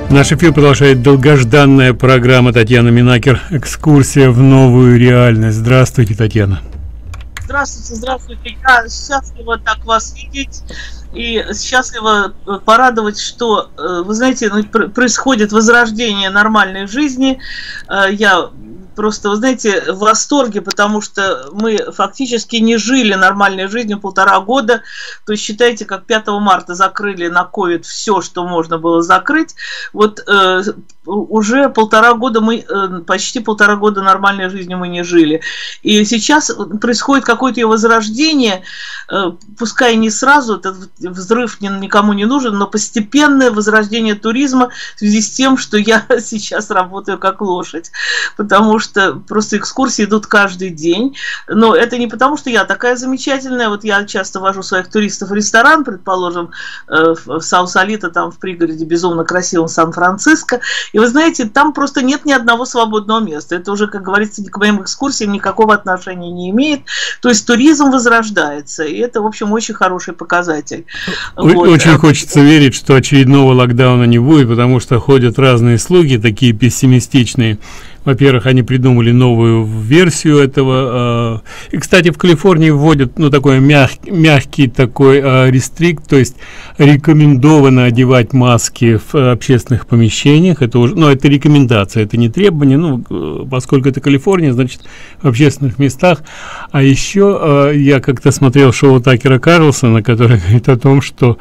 Наш эфир продолжает долгожданная программа Татьяны Минакер «Экскурсия в новую реальность». Здравствуйте, Татьяна. Здравствуйте, здравствуйте. Я счастлива так вас видеть и счастлива порадовать, что, вы знаете, происходит возрождение нормальной жизни. Я просто, вы знаете, в восторге, потому что мы фактически не жили нормальной жизнью 1,5 года. То есть, считайте, как 5 марта закрыли на ковид все, что можно было закрыть. Вот уже 1,5 года мы, почти 1,5 года нормальной жизнью мы не жили. И сейчас происходит какое-то ее возрождение, пускай не сразу, этот взрыв никому не нужен, но постепенное возрождение туризма в связи с тем, что я сейчас работаю как лошадь. Потому что просто экскурсии идут каждый день. Но это не потому, что я такая замечательная. Вот я часто вожу своих туристов в ресторан, предположим, в Саусалито, там в пригороде безумно красивом Сан-Франциско. И вы знаете, там просто нет ни одного свободного места. Это уже, как говорится, к моим экскурсиям никакого отношения не имеет. То есть туризм возрождается. И это, в общем, очень хороший показатель. Очень хочется верить, что очередного локдауна не будет, потому что ходят разные слухи, такие пессимистичные. Во-первых, они придумали новую версию этого. И, кстати, в Калифорнии вводят, такой мягкий такой рестрикт, то есть рекомендовано одевать маски в общественных помещениях. Это уже, это рекомендация, это не требование. Поскольку это Калифорния, значит, в общественных местах. А еще я как-то смотрел шоу Такера Карлсона, который говорит о том, что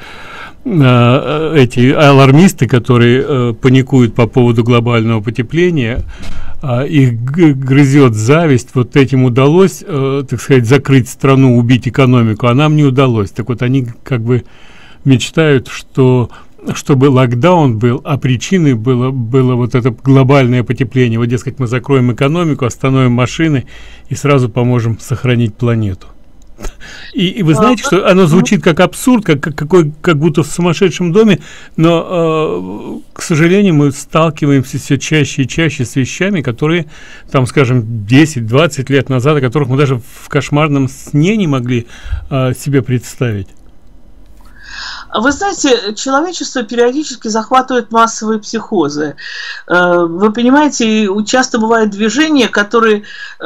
эти алармисты, которые паникуют по поводу глобального потепления, их грызет зависть. Вот этим удалось, так сказать, закрыть страну, убить экономику, а нам не удалось. Так вот, они как бы мечтают, чтобы локдаун был, а причиной было вот это глобальное потепление. Вот, дескать, мы закроем экономику, остановим машины и сразу поможем сохранить планету. И вы знаете, что оно звучит как абсурд, как будто в сумасшедшем доме, но, к сожалению, мы сталкиваемся все чаще и чаще с вещами, которые, там, скажем, 10-20 лет назад, о которых мы даже в кошмарном сне не могли себе представить. Вы знаете, человечество периодически захватывает массовые психозы. Вы понимаете, часто бывают движения, которые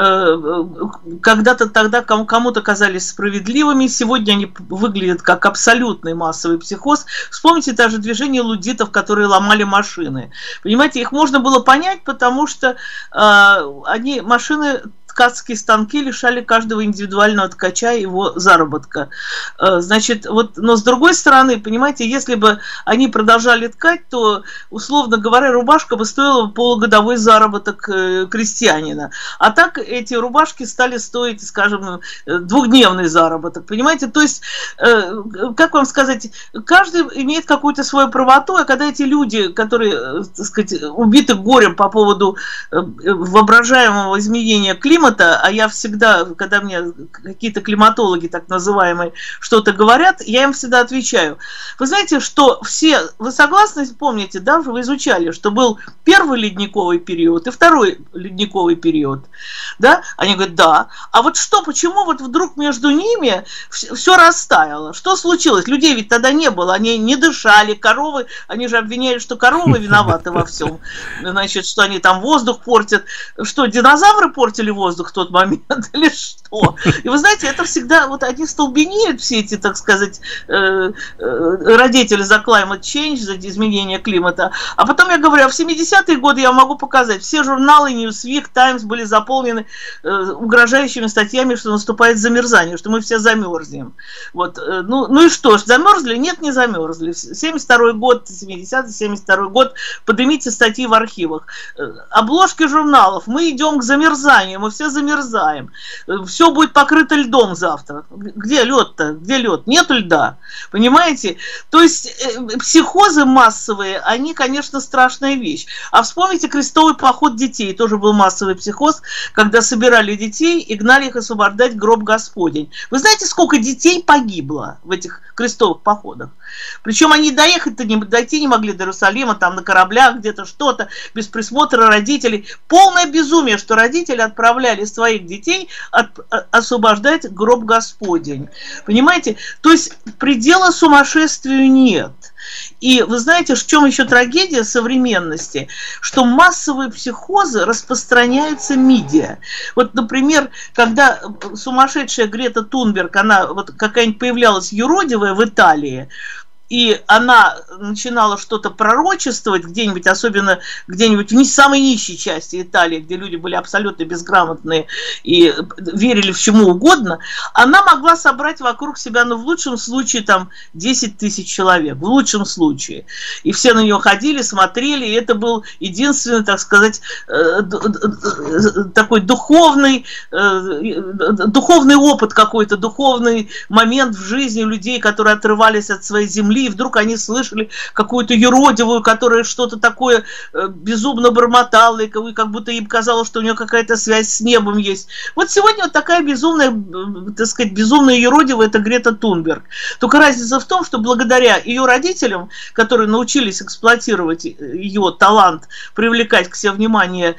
когда-то тогда кому-то казались справедливыми, сегодня они выглядят как абсолютный массовый психоз. Вспомните даже движение луддитов, которые ломали машины. Понимаете, их можно было понять, потому что машины... Ткацкие станки лишали каждого индивидуального ткача его заработка. Значит, но с другой стороны, понимаете, если бы они продолжали ткать, то, условно говоря, рубашка бы стоила полугодовой заработок крестьянина. А так эти рубашки стали стоить, скажем, двухдневный заработок. Понимаете, то есть, как вам сказать, каждый имеет какую-то свою правоту, а когда эти люди, которые, так сказать, убиты горем по поводу воображаемого изменения климата, а я всегда, когда мне какие-то климатологи, так называемые, что-то говорят, я им всегда отвечаю. Вы знаете, что вы согласны, помните, да, вы изучали, что был первый ледниковый период и второй ледниковый период, да? Они говорят, да. А вот почему вдруг между ними все растаяло? Что случилось? Людей ведь тогда не было, они не дышали, коровы, они же обвиняли, что коровы виноваты во всем, значит, что они там воздух портят. Что, динозавры портили воздух в тот момент или что? И вы знаете, это всегда, они столбенеют, все эти, так сказать, родители за climate change, за изменение климата. А потом я говорю, в 70-е годы я могу показать, все журналы Newsweek, Times были заполнены угрожающими статьями, что наступает замерзание, что мы все замерзнем. Ну и что ж, замерзли? Нет, не замерзли. 72-й год, 70-й, 72-й год, поднимите статьи в архивах. Обложки журналов, мы идем к замерзанию, мы все замерзаем. Все будет покрыто льдом завтра. Где лед-то? Где лед? Нет льда. Понимаете? То есть психозы массовые, они, конечно, страшная вещь. А вспомните крестовый поход детей. Тоже был массовый психоз, когда собирали детей и гнали их освобождать гроб Господень. Вы знаете, сколько детей погибло в этих крестовых походах? Причем они дойти не могли до Иерусалима, там на кораблях где-то что-то, без присмотра родителей. Полное безумие, что родители отправляли своих детей освобождать гроб Господень. Понимаете? То есть предела сумасшествию нет. И вы знаете, в чем еще трагедия современности? Что массовые психозы распространяются медиа. Вот, например, когда сумасшедшая Грета Тунберг, она вот какая-нибудь появлялась юродивая в Италии, и она начинала что-то пророчествовать где-нибудь, особенно где-нибудь в самой нищей части Италии, где люди были абсолютно безграмотные и верили в чему угодно, она могла собрать вокруг себя, ну, в лучшем случае, там, 10 тысяч человек, в лучшем случае. И все на нее ходили, смотрели, и это был единственный, так сказать, такой духовный опыт какой-то, духовный момент в жизни людей, которые отрывались от своей земли, и вдруг они слышали какую-то юродивую, которая что-то такое безумно бормотала, и как будто им казалось, что у нее какая-то связь с небом есть. Вот сегодня вот такая безумная, так сказать, безумная юродивая — это Грета Тунберг. Только разница в том, что благодаря ее родителям, которые научились эксплуатировать ее талант, привлекать к себе внимание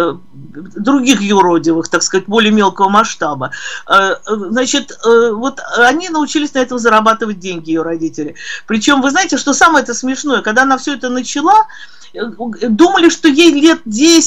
других юродивых, так сказать, более мелкого масштаба, значит, вот они научились на этом зарабатывать деньги, ее родители. Причем, вы знаете, что самое-то смешное, когда она все это начала, думали, что ей лет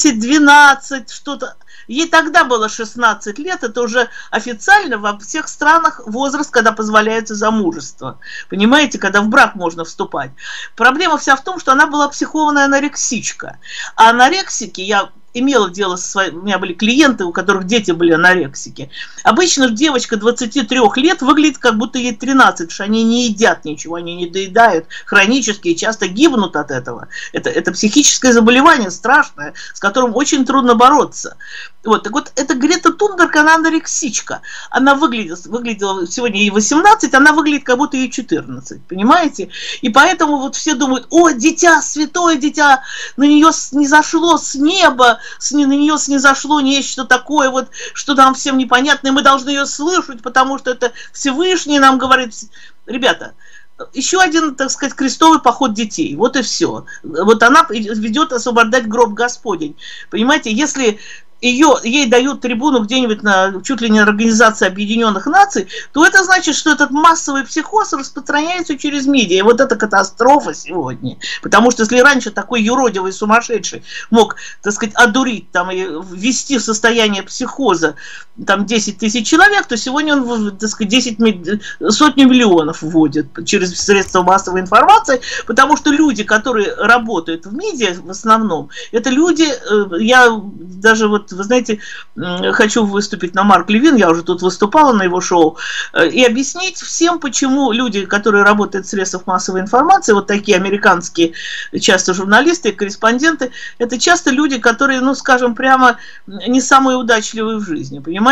10-12, что-то. Ей тогда было 16 лет, это уже официально во всех странах возраст, когда позволяется замужество. Понимаете, когда в брак можно вступать. Проблема вся в том, что она была психованная анорексичка. А анорексики, я имела дело со своими, у меня были клиенты, у которых дети были анорексики. Обычно девочка 23 лет выглядит, как будто ей 13, потому что они не едят ничего, они не доедают хронически и часто гибнут от этого. Это психическое заболевание страшное, с которым очень трудно бороться. Вот, так вот, эта Грета Тунберг, она анорексичка. Она выглядела, сегодня ей 18, она выглядит, как будто ей 14, понимаете? И поэтому вот все думают: о, дитя, святое дитя, на нее снизошло с неба, на нее снизошло нечто такое, вот, что нам всем непонятно, и мы должны ее слышать, потому что это Всевышний нам говорит. Ребята, еще один, так сказать, крестовый поход детей, вот и все. Вот она ведет освобождать гроб Господень. Понимаете, если ей дают трибуну где-нибудь чуть ли не на Организации Объединенных Наций, то это значит, что этот массовый психоз распространяется через медиа. И вот это катастрофа сегодня. Потому что если раньше такой юродивый сумасшедший мог, так сказать, одурить там, и ввести в состояние психоза там 10 тысяч человек, то сегодня он, так сказать, сотни миллионов вводит через средства массовой информации, потому что люди, которые работают в медиа в основном, это люди, я даже вот, вы знаете, хочу выступить на Марк Левин, я уже тут выступала на его шоу, и объяснить всем, почему люди, которые работают в средствах массовой информации, вот такие американские часто журналисты и корреспонденты, это часто люди, которые, ну, скажем прямо, не самые удачливые в жизни, понимаете?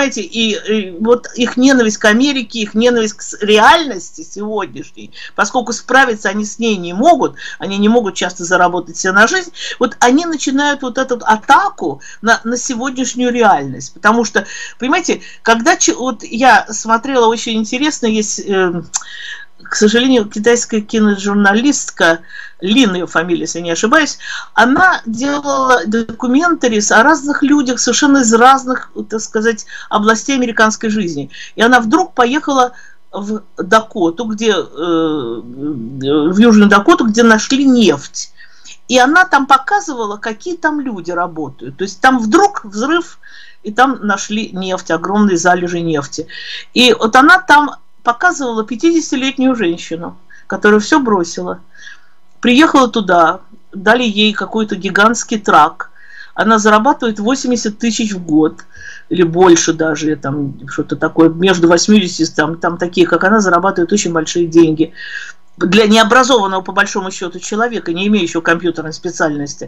И вот их ненависть к Америке, их ненависть к реальности сегодняшней, поскольку справиться они с ней не могут, они не могут часто заработать себе на жизнь, вот они начинают вот эту атаку на сегодняшнюю реальность. Потому что, понимаете, когда вот я смотрела, очень интересно, есть, к сожалению, китайская киножурналистка, Лин ее фамилия, если не ошибаюсь, она делала документарис о разных людях, совершенно из разных, так сказать, областей американской жизни. И она вдруг поехала в Дакоту, в Южную Дакоту, где нашли нефть. И она там показывала, какие там люди работают. То есть там вдруг взрыв, и там нашли нефть, огромные залежи нефти. И вот она там показывала 50-летнюю женщину, которая все бросила. Приехала туда, дали ей какой-то гигантский трак. Она зарабатывает 80 тысяч в год, или больше даже, там что-то такое, между 80, там такие, как она, зарабатывают очень большие деньги. Для необразованного, по большому счету, человека, не имеющего компьютерной специальности.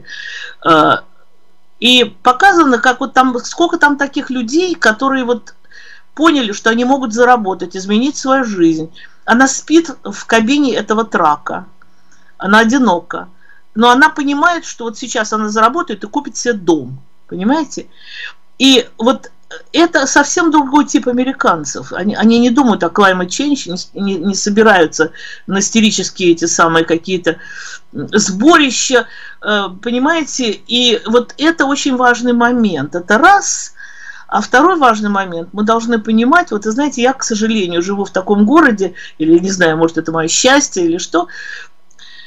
И показано, как вот там, сколько там таких людей, которые вот поняли, что они могут заработать, изменить свою жизнь. Она спит в кабине этого трака, она одинока, но она понимает, что вот сейчас она заработает и купит себе дом, понимаете? И вот это совсем другой тип американцев. Они не думают о climate change, не собираются на истерические эти самые какие-то сборища, понимаете? И вот это очень важный момент. Это раз. А второй важный момент, мы должны понимать, вот, вы знаете, я, к сожалению, живу в таком городе, или, не знаю, может, это мое счастье или что,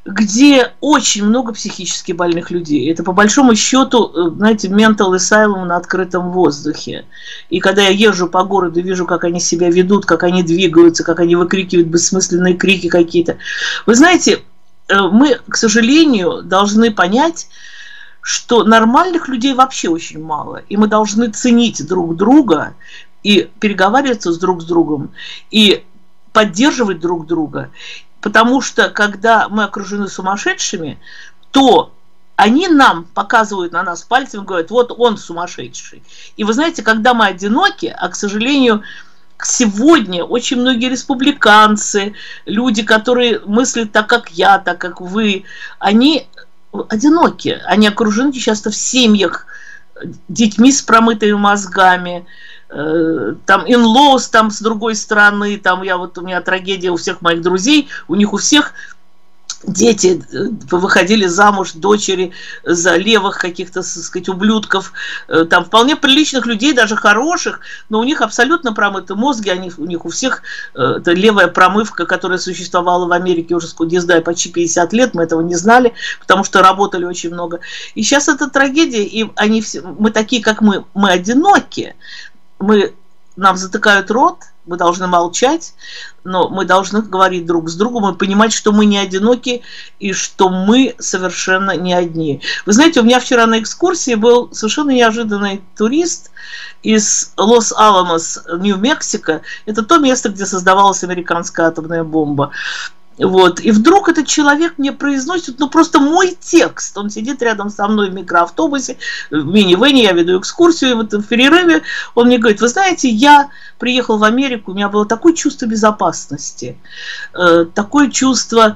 где очень много психически больных людей. Это, по большому счету, знаете, mental asylum на открытом воздухе. И когда я езжу по городу, вижу, как они себя ведут, как они двигаются, как они выкрикивают бессмысленные крики какие-то. Вы знаете, мы, к сожалению, должны понять, что нормальных людей вообще очень мало. И мы должны ценить друг друга и переговариваться друг с другом, и поддерживать друг друга. Потому что, когда мы окружены сумасшедшими, то они нам показывают на нас пальцем и говорят, вот он сумасшедший. И вы знаете, когда мы одиноки, а, к сожалению, сегодня очень многие республиканцы, люди, которые мыслят так, как я, так, как вы, они одиноки. Они окружены часто в семьях детьми с промытыми мозгами, там in-laws там с другой стороны, там у меня трагедия у всех моих друзей, у них у всех дети выходили замуж, дочери за левых каких-то, так сказать, ублюдков, там вполне приличных людей, даже хороших, но у них абсолютно промыты мозги, у них у всех это левая промывка, которая существовала в Америке уже, не знаю, почти 50 лет, мы этого не знали, потому что работали очень много. И сейчас это трагедия, и они все, мы такие, как мы одиноки, нам затыкают рот, мы должны молчать, но мы должны говорить друг с другом и понимать, что мы не одиноки и что мы совершенно не одни. Вы знаете, у меня вчера на экскурсии был совершенно неожиданный турист из Лос-Аламос, Нью-Мексико. Это то место, где создавалась американская атомная бомба. Вот. И вдруг этот человек мне произносит, просто мой текст. Он сидит рядом со мной в микроавтобусе, в минивэне, я веду экскурсию, и вот в перерыве он мне говорит, вы знаете, я приехал в Америку, у меня было такое чувство безопасности, такое чувство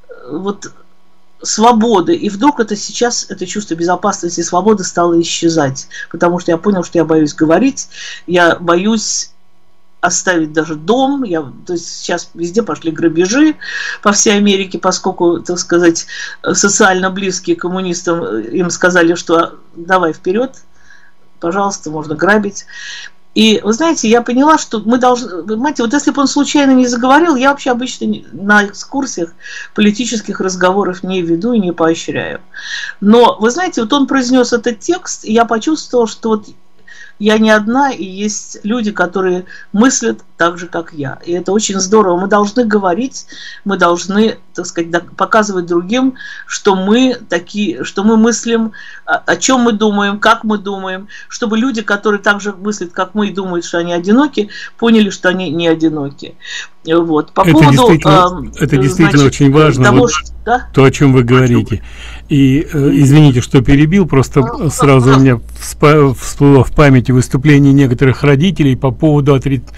свободы, и вдруг сейчас это чувство безопасности и свободы стало исчезать, потому что я понял, что я боюсь говорить, я боюсь оставить даже дом, то есть сейчас везде пошли грабежи по всей Америке, поскольку, так сказать, социально близкие коммунистам им сказали, что давай вперед, пожалуйста, можно грабить. И вы знаете, я поняла, что мы должны, понимаете, если бы он случайно не заговорил, я вообще обычно на экскурсиях политических разговоров не веду и не поощряю. Но, вы знаете, он произнес этот текст, и я почувствовала, что я не одна, и есть люди, которые мыслят так же, как я. И это очень здорово. Мы должны говорить, мы должны, так сказать, показывать другим, что мы такие, что мы мыслим, о чем мы думаем, как мы думаем, чтобы люди, которые так же мыслят, как мы, и думают, что они одиноки, поняли, что они не одиноки. Вот. По поводу, это действительно очень важно, того, да? То, о чем вы говорите. И извините, что перебил, просто сразу у меня всплыло в памяти выступление некоторых родителей по поводу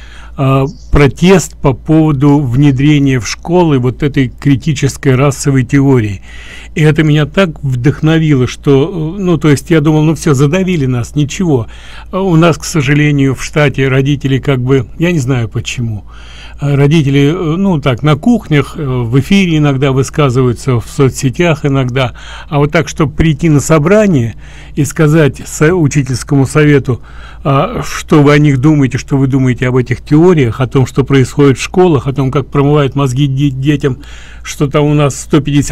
протест по поводу внедрения в школы вот этой критической расовой теории. И это меня так вдохновило, что, то есть я думал, все, задавили нас, ничего. У нас, к сожалению, в штате родители я не знаю почему, родители, так, на кухнях, в эфире иногда высказываются, в соцсетях иногда, а вот так, чтобы прийти на собрание и сказать учительскому совету, что вы о них думаете, что вы думаете об этих теориях, о том, что происходит в школах, о том, как промывают мозги детям, что там у нас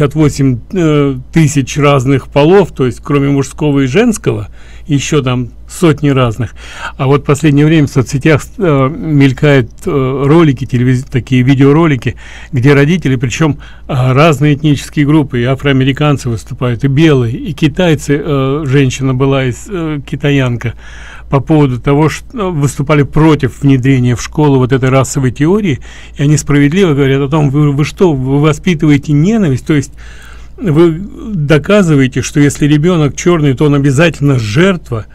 158 тысяч разных полов, то есть кроме мужского и женского, еще там сотни разных. А вот в последнее время в соцсетях мелькают ролики, такие видеоролики, где родители, причем разные этнические группы, и афроамериканцы выступают, и белые, и китайцы, женщина была китаянка, по поводу того, что выступали против внедрения в школу вот этой расовой теории, и они справедливо говорят о том, вы что, вы воспитываете ненависть, то есть вы доказываете, что если ребенок черный, то он обязательно жертва,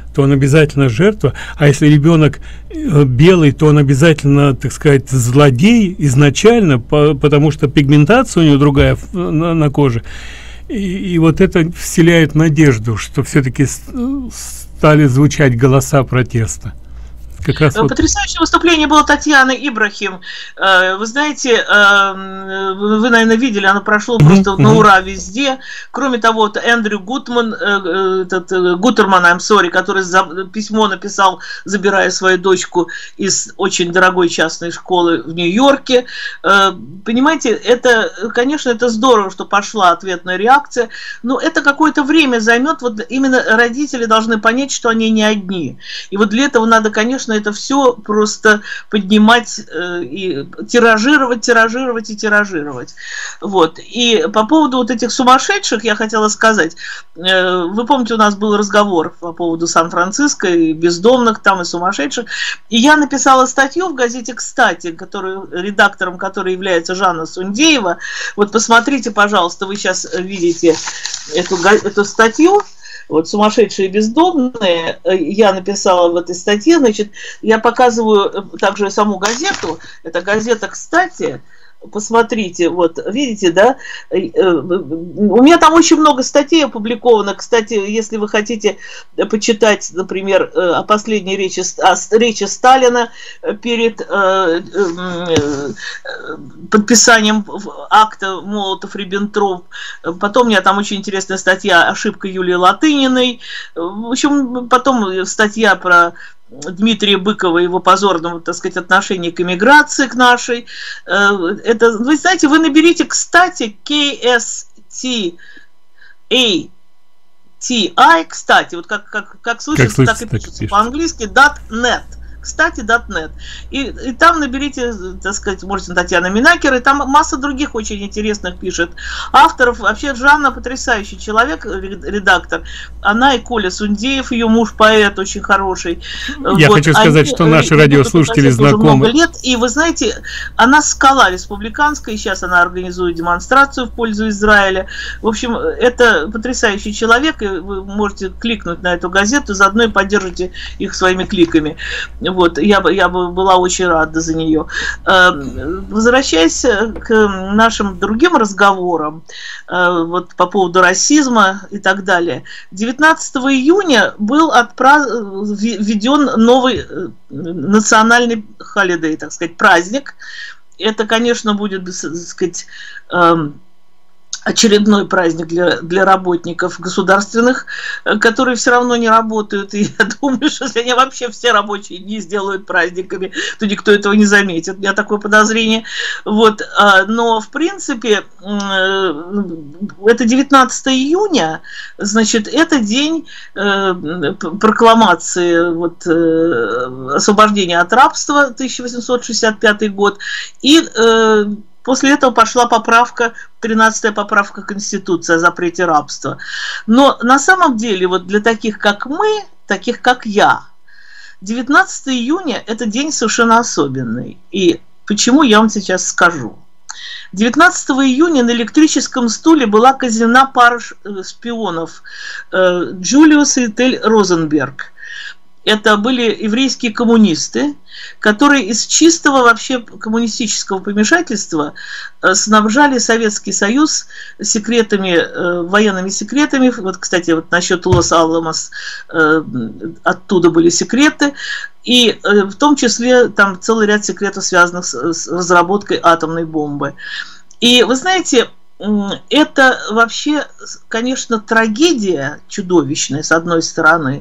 а если ребенок белый, то он обязательно, так сказать, злодей изначально, потому что пигментация у него другая на коже. И вот это вселяет надежду, что все-таки стали звучать голоса протеста. Как раз Потрясающее выступление было Татьяны Ибрахим. Вы знаете, вы, наверное, видели, оно прошло просто на ура везде. Кроме того, вот Эндрю Гутерман, который письмо написал, забирая свою дочку из очень дорогой частной школы в Нью-Йорке. Понимаете, это, конечно, это здорово, что пошла ответная реакция, но это какое-то время займет. Вот именно родители должны понять, что они не одни. И вот для этого надо, конечно, это все просто поднимать и тиражировать. Вот. И по поводу вот этих сумасшедших я хотела сказать. Вы помните, у нас был разговор по поводу Сан-Франциско и бездомных там, и сумасшедших. И я написала статью в газете «Кстати», редактором которой является Жанна Сундеева. Вот посмотрите, пожалуйста, вы сейчас видите эту статью. Вот «Сумасшедшие бездомные», я написала в этой статье, значит, я показываю также саму газету, это газета «Кстати», посмотрите, вот, видите, да, у меня там очень много статей опубликовано, кстати, если вы хотите почитать, например, о последней речи Сталина перед подписанием акта Молотов-Риббентроп, потом у меня там очень интересная статья «Ошибка Юлии Латыниной», в общем, потом статья про Дмитрия Быкова и его позорного, так сказать, отношения к эмиграции, к нашей. Это, вы знаете, вы наберите, кстати, KSTATI, кстати, вот как слышится, так и пишется по-английски, .net. Кстати, .net. И там наберите, так сказать, можете Татьяна Минакер, и там масса других очень интересных пишет авторов. Вообще Жанна потрясающий человек, редактор. Она и Коля Сундеев, ее муж поэт, очень хороший. Я хочу сказать, что наши радиослушатели знакомы. Лет, и вы знаете, она скала республиканская, и сейчас она организует демонстрацию в пользу Израиля. В общем, это потрясающий человек, и вы можете кликнуть на эту газету, заодно и поддержите их своими кликами. Вот, я бы была очень рада за нее. Возвращаясь к нашим другим разговорам, вот по поводу расизма и так далее, 19 июня был введен новый национальный холидей, так сказать, праздник. Это, конечно, будет, так сказать, очередной праздник для работников государственных, которые все равно не работают. И я думаю, что если они вообще все рабочие дни сделают праздниками, то никто этого не заметит. У меня такое подозрение. Вот. Но, в принципе, это 19 июня, значит, это день прокламации вот, освобождения от рабства, 1865 год, и после этого пошла поправка, 13-я поправка Конституции о запрете рабства. Но на самом деле, вот для таких, как мы, таких, как я, 19 июня – это день совершенно особенный. И почему, я вам сейчас скажу. 19 июня на электрическом стуле была казнена пара шпионов Джулиус и Тель Розенберг. Это были еврейские коммунисты, которые из чистого вообще коммунистического помешательства снабжали Советский Союз секретами, военными секретами. Вот, кстати, вот насчет Лос-Аламос оттуда были секреты. И в том числе там целый ряд секретов, связанных с разработкой атомной бомбы. И вы знаете, это вообще, конечно, трагедия чудовищная, с одной стороны.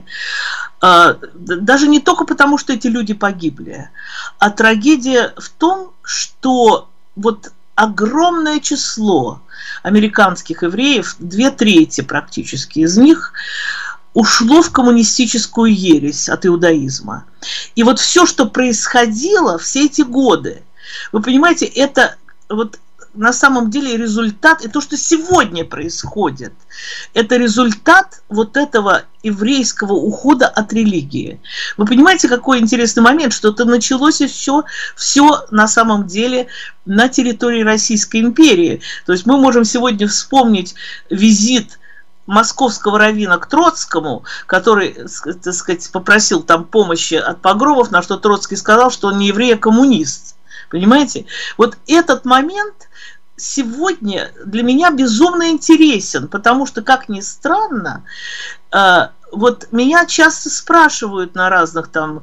Даже не только потому, что эти люди погибли, а трагедия в том, что вот огромное число американских евреев, 2/3 практически из них, ушло в коммунистическую ересь от иудаизма. И вот все, что происходило все эти годы, вы понимаете, это вот на самом деле результат, и то, что сегодня происходит, это результат вот этого еврейского ухода от религии. Вы понимаете, какой интересный момент, что это началось все на самом деле на территории Российской империи. То есть мы можем сегодня вспомнить визит московского раввина к Троцкому, который, так сказать, попросил там помощи от погромов, на что Троцкий сказал, что он не еврей, а коммунист. Понимаете? Вот этот момент сегодня для меня безумно интересен, потому что, как ни странно, вот меня часто спрашивают на разных там,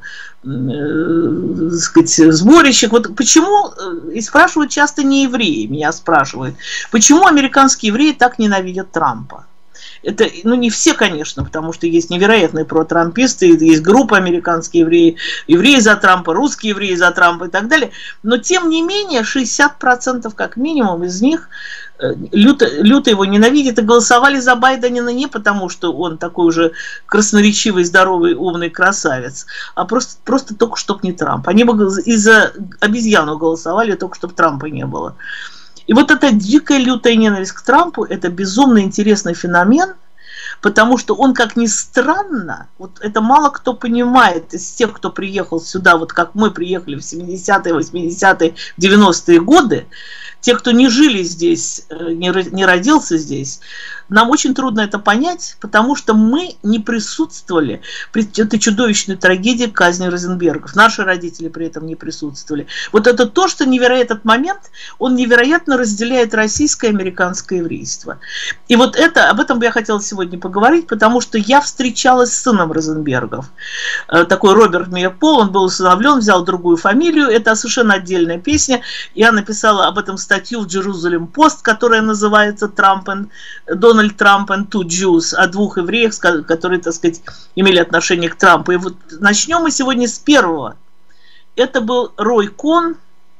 сказать, сборищах, вот почему, и спрашивают часто не евреи, меня спрашивают, почему американские евреи так ненавидят Трампа. Это, ну, не все, конечно, потому что есть невероятные протрамписты, есть группа американские евреи, евреи за Трампа, русские евреи за Трампа и так далее. Но, тем не менее, 60% как минимум из них люто его ненавидят и голосовали за Байдена не потому, что он такой уже красноречивый, здоровый, умный красавец, а просто только чтобы не Трамп. Они бы и за обезьяну голосовали, только чтобы Трампа не было. И вот эта дикая, лютая ненависть к Трампу – это безумно интересный феномен, потому что он, как ни странно, вот это мало кто понимает из тех, кто приехал сюда, вот как мы приехали в 70-е, 80-е, 90-е годы, те, кто не жили здесь, не родился здесь, нам очень трудно это понять, потому что мы не присутствовали при этой чудовищной трагедии казни Розенбергов. Наши родители при этом не присутствовали. Вот это то, что этот момент, он невероятно разделяет российское и американское еврейство. И вот об этом бы я хотела сегодня поговорить, потому что я встречалась с сыном Розенбергов. Такой Роберт Мейерпол, он был усыновлен, взял другую фамилию. Это совершенно отдельная песня. Я написала об этом статью в Jerusalem Post, которая называется Дональд Трамп and two Jews, о двух евреях, которые, так сказать, имели отношение к Трампу. И вот начнем мы сегодня с первого. Это был Рой Кон.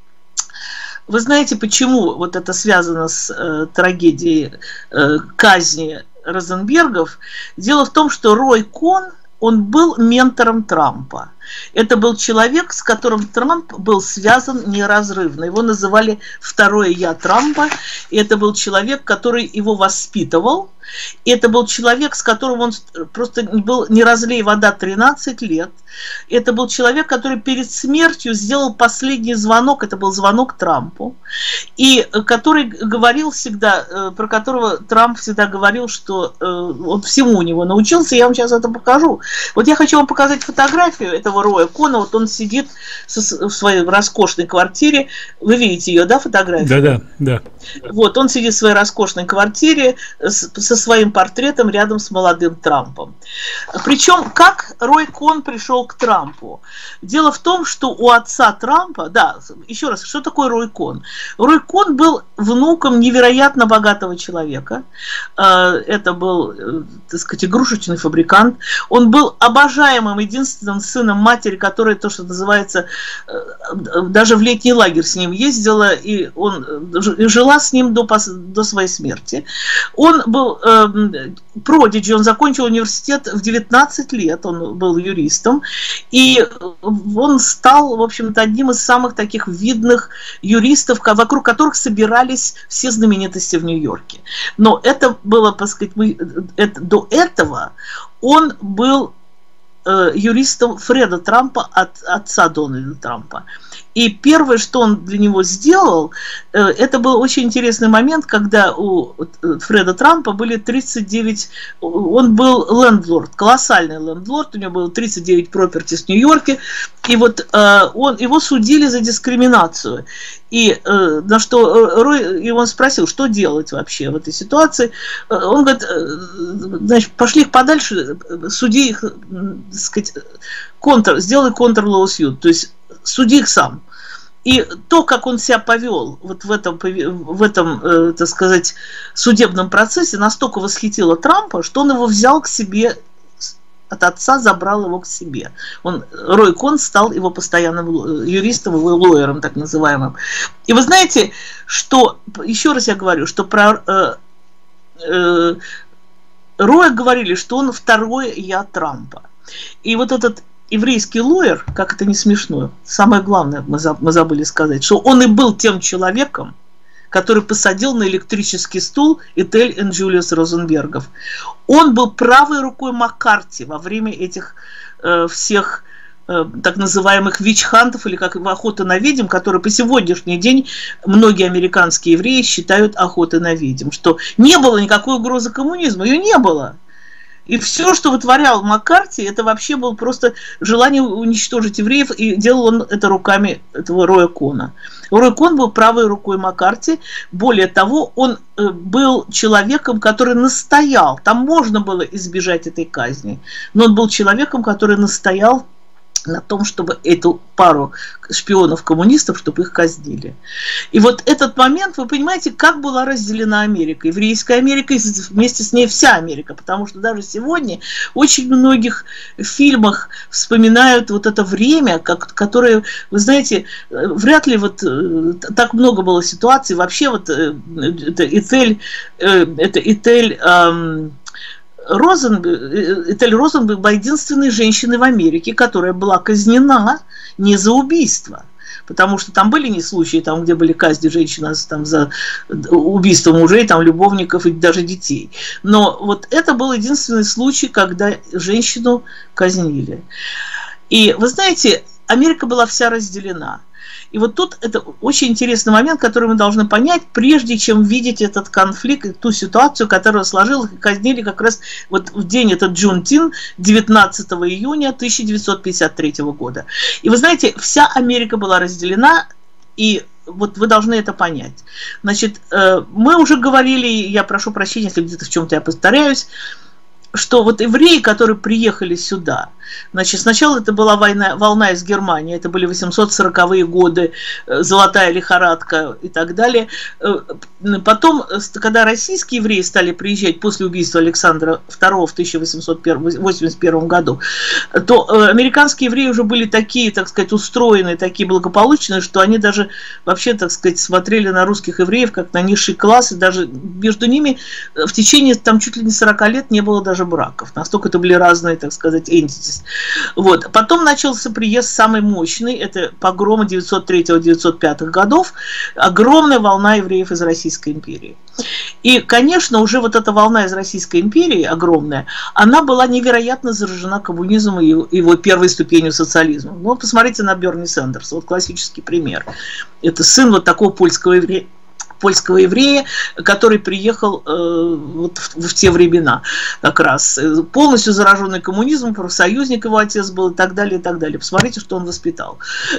Вы знаете, почему вот это связано с трагедией казни Розенбергов? Дело в том, что Рой Кон, он был ментором Трампа. Это был человек, с которым Трамп был связан неразрывно. Его называли «второе я Трампа». И это был человек, который его воспитывал. И это был человек, с которым он просто был не разлей вода 13 лет. И это был человек, который перед смертью сделал последний звонок. Это был звонок Трампу. И который говорил всегда, про которого Трамп всегда говорил, что он всему у него научился. Я вам сейчас это покажу. Вот я хочу вам показать фотографию этого Роя Кона. Вот он сидит в своей роскошной квартире. Вы видите ее, да, фотографию? Да. Вот он сидит в своей роскошной квартире со своим портретом рядом с молодым Трампом. Причем, как Рой Кон пришел к Трампу? Дело в том, что у отца Трампа, да, еще раз, что такое Рой Кон? Рой Кон был внуком невероятно богатого человека. Это был, так сказать, игрушечный фабрикант. Он был обожаемым единственным сыном матери, которая, то, что называется, даже в летний лагерь с ним ездила, и он жила с ним до своей смерти. Он был продиджи, он закончил университет в 19 лет, он был юристом, и он стал, в общем-то, одним из самых таких видных юристов, вокруг которых собирались все знаменитости в Нью-Йорке. Но это было, так сказать, до этого он был юристом Фреда Трампа, от отца Дональда Трампа. И первое, что он для него сделал, это был очень интересный момент, когда у Фреда Трампа были 39, он был лендлорд, колоссальный лендлорд, у него было 39 пропертис в Нью-Йорке, и вот его судили за дискриминацию. И на что Рой, и он спросил, что делать вообще в этой ситуации. Он говорит, значит, пошли их подальше, суди их, так сказать, сделай контр-лоу-сьют, то есть суди их сам. И то, как он себя повел вот в этом, так сказать, судебном процессе, настолько восхитило Трампа, что он его взял к себе, от отца забрал его к себе. Рой Кон стал его постоянным юристом, его лоером, так называемым. И вы знаете, что, еще раз я говорю, что про Роя говорили, что он второе я Трампа. И вот этот еврейский лоер, как это не смешно, самое главное мы забыли сказать, что он и был тем человеком, который посадил на электрический стул Этель и Джулиус Розенбергов. Он был правой рукой Маккарти во время этих всех так называемых вич-хантов, или как охота на ведьм, которые по сегодняшний день многие американские евреи считают охотой на ведьм, что не было никакой угрозы коммунизму, ее не было. И все, что вытворял Маккарти, это вообще было просто желание уничтожить евреев, и делал он это руками этого Роя Кона. Рой Кон был правой рукой Маккарти. Более того, он был человеком, который настоял. Там можно было избежать этой казни, но он был человеком, который настоял на том, чтобы эту пару шпионов-коммунистов, чтобы их казнили. И вот этот момент, вы понимаете, как была разделена Америка. Еврейская Америка и вместе с ней вся Америка, потому что даже сегодня в очень многих фильмах вспоминают вот это время, которое, вы знаете, вряд ли вот так много было ситуаций. Вообще вот это Этель Розенберг была единственной женщиной в Америке, которая была казнена не за убийство. Потому что там были не случаи, там, где были казни женщин там, за убийство мужей, там, любовников и даже детей. Но вот это был единственный случай, когда женщину казнили. И вы знаете, Америка была вся разделена. И вот тут это очень интересный момент, который мы должны понять, прежде чем видеть этот конфликт, ту ситуацию, которая сложилась, и казнили как раз вот в день этот Джунтин, 19 июня 1953 года. И вы знаете, вся Америка была разделена, и вот вы должны это понять. Значит, мы уже говорили, я прошу прощения, если где-то в чем-то я повторяюсь, что вот евреи, которые приехали сюда, значит, сначала это была волна из Германии, это были 840-е годы, золотая лихорадка и так далее. Потом, когда российские евреи стали приезжать после убийства Александра II в 1881 году, то американские евреи уже были такие, так сказать, устроенные, такие благополучные, что они даже вообще, так сказать, смотрели на русских евреев как на низший класс, и даже между ними в течение там чуть ли не 40 лет не было даже браков. Настолько это были разные, так сказать, entities. Вот. Потом начался приезд самый мощный, это погромы 903-905 годов, огромная волна евреев из Российской империи. И, конечно, уже вот эта волна из Российской империи, огромная, она была невероятно заражена коммунизмом и его первой ступенью социализма. Ну, посмотрите на Берни Сандерса, вот классический пример. Это сын вот такого польского еврея, который приехал вот в те времена как раз, полностью зараженный коммунизмом, профсоюзник его отец был и так далее, и так далее. Посмотрите, что он воспитал.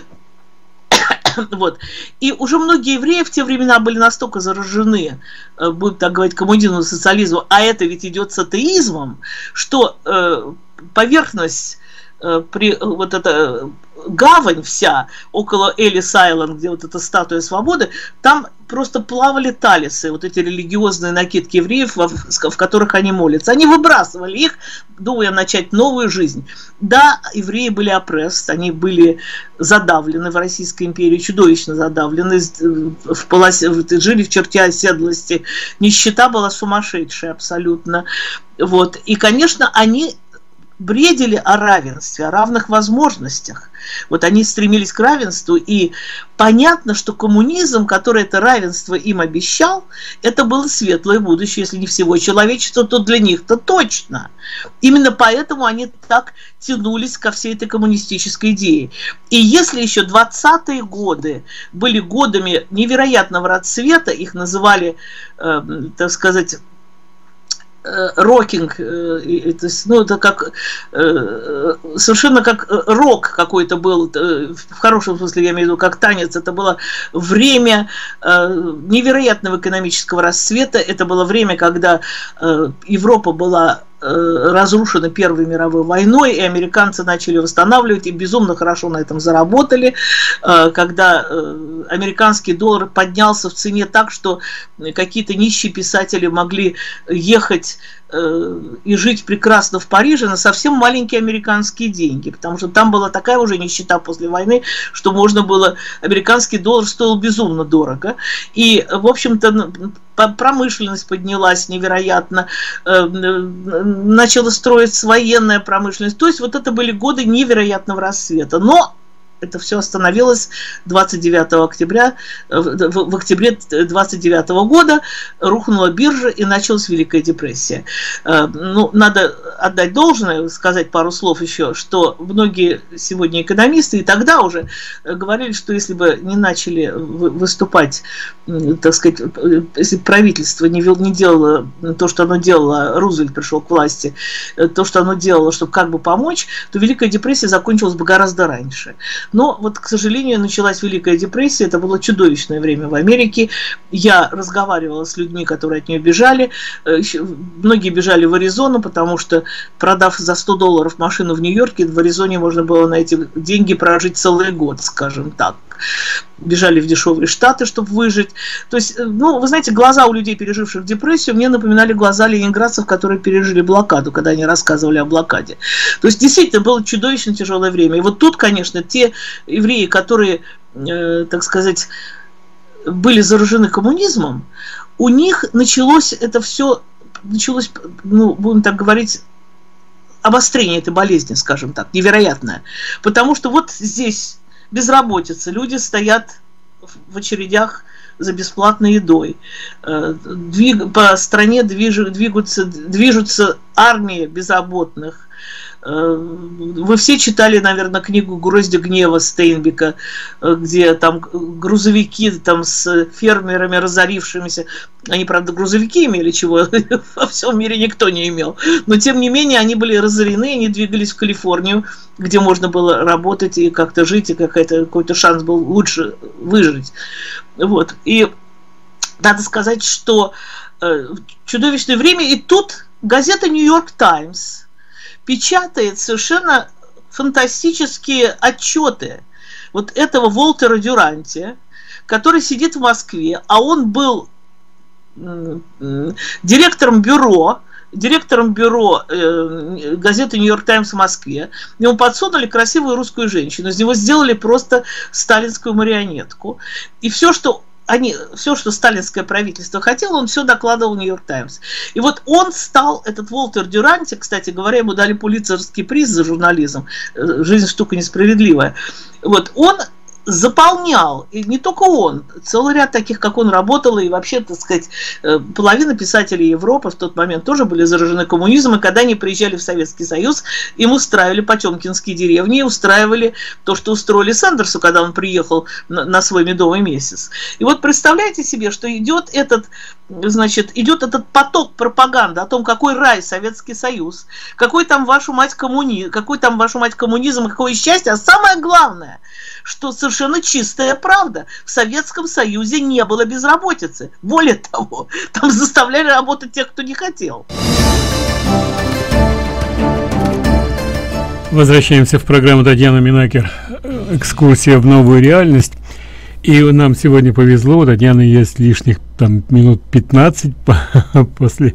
Вот. И уже многие евреи в те времена были настолько заражены, будем так говорить, коммунизмом и социализмом, а это ведь идет с атеизмом, что поверхность вот эта гавань вся около Эллис-Айленд, где вот эта статуя свободы, там просто плавали талисы, вот эти религиозные накидки евреев, в которых они молятся. Они выбрасывали их, думая начать новую жизнь. Да, евреи были опресс, они были задавлены в Российской империи, чудовищно задавлены, жили в черте оседлости, нищета была сумасшедшая абсолютно. Вот. И, конечно, они бредили о равенстве, о равных возможностях. Вот они стремились к равенству, и понятно, что коммунизм, который это равенство им обещал, это было светлое будущее, если не всего человечества, то для них-то точно. Именно поэтому они так тянулись ко всей этой коммунистической идее. И если еще 20-е годы были годами невероятного расцвета, их называли, так сказать, рокинг, ну, это как совершенно как рок какой-то был, в хорошем смысле я имею в виду, как танец. Это было время невероятного экономического расцвета, это было время, когда Европа была разрушена Первой мировой войной, и американцы начали восстанавливать, и безумно хорошо на этом заработали, когда американский доллар поднялся в цене так, что какие-то нищие писатели могли ехать и жить прекрасно в Париже на совсем маленькие американские деньги, потому что там была такая уже нищета после войны, что можно было, американский доллар стоил безумно дорого, и, в общем-то, промышленность поднялась невероятно, начала строиться военная промышленность, то есть вот это были годы невероятного расцвета, но Это все остановилось 29 октября, в октябре 29 года рухнула биржа и началась Великая депрессия. Ну, надо отдать должное, сказать пару слов еще, что многие сегодня экономисты и тогда уже говорили, что если бы не начали выступать, так сказать, если правительство не делало то, что оно делало, Рузвельт пришел к власти, то, что оно делало, чтобы как бы помочь, то Великая депрессия закончилась бы гораздо раньше. Но вот, к сожалению, началась Великая депрессия, это было чудовищное время в Америке. Я разговаривала с людьми, которые от нее бежали. Многие бежали в Аризону, потому что, продав за $100 машину в Нью-Йорке, в Аризоне можно было на эти деньги прожить целый год, скажем так. Бежали в дешевые штаты, чтобы выжить. То есть, ну, вы знаете, глаза у людей, переживших депрессию, мне напоминали глаза ленинградцев, которые пережили блокаду, когда они рассказывали о блокаде. То есть, действительно, было чудовищно тяжелое время. И вот тут, конечно, те евреи, которые, так сказать, были заражены коммунизмом, у них началось это все, ну, будем так говорить, обострение этой болезни, скажем так, невероятное. Потому что вот здесь безработица, люди стоят в очередях за бесплатной едой. По стране движутся армии безработных. Вы все читали, наверное, книгу «Грозди гнева» Стейнбека, где там грузовики там с фермерами разорившимися, они, правда, грузовики имели, чего во всем мире никто не имел, но, тем не менее, они были разорены, они двигались в Калифорнию, где можно было работать и как-то жить, и какой-то шанс был лучше выжить. Вот. И надо сказать, что чудовищное время, и тут газета «Нью-Йорк Таймс» печатает совершенно фантастические отчеты вот этого Волтера Дюранти, который сидит в Москве, а он был директором бюро газеты «Нью-Йорк Таймс» в Москве. Ему подсунули красивую русскую женщину, из него сделали просто сталинскую марионетку. И все, что сталинское правительство хотело, он все докладывал в «Нью-Йорк Таймс». И вот он стал, этот Волтер Дюранти, кстати говоря, ему дали Пулитцеровский приз за журнализм, «Жизнь штука несправедливая». Вот он заполнял, и не только он, целый ряд таких, как он, работал, и вообще, так сказать, половина писателей Европы в тот момент тоже были заражены коммунизмом, и когда они приезжали в Советский Союз, им устраивали потемкинские деревни, устраивали то, что устроили Сандерсу, когда он приехал на свой медовый месяц. И вот представляете себе, что идет этот поток пропаганды о том, какой рай Советский Союз, какой там вашу мать коммунизм, какое счастье, а самое главное, что совершенно чистая правда. В Советском Союзе не было безработицы. Более того, там заставляли работать тех, кто не хотел. Возвращаемся в программу Татьяны Минакер «Экскурсия в новую реальность». И нам сегодня повезло, у Татьяны есть лишних там минут 15 после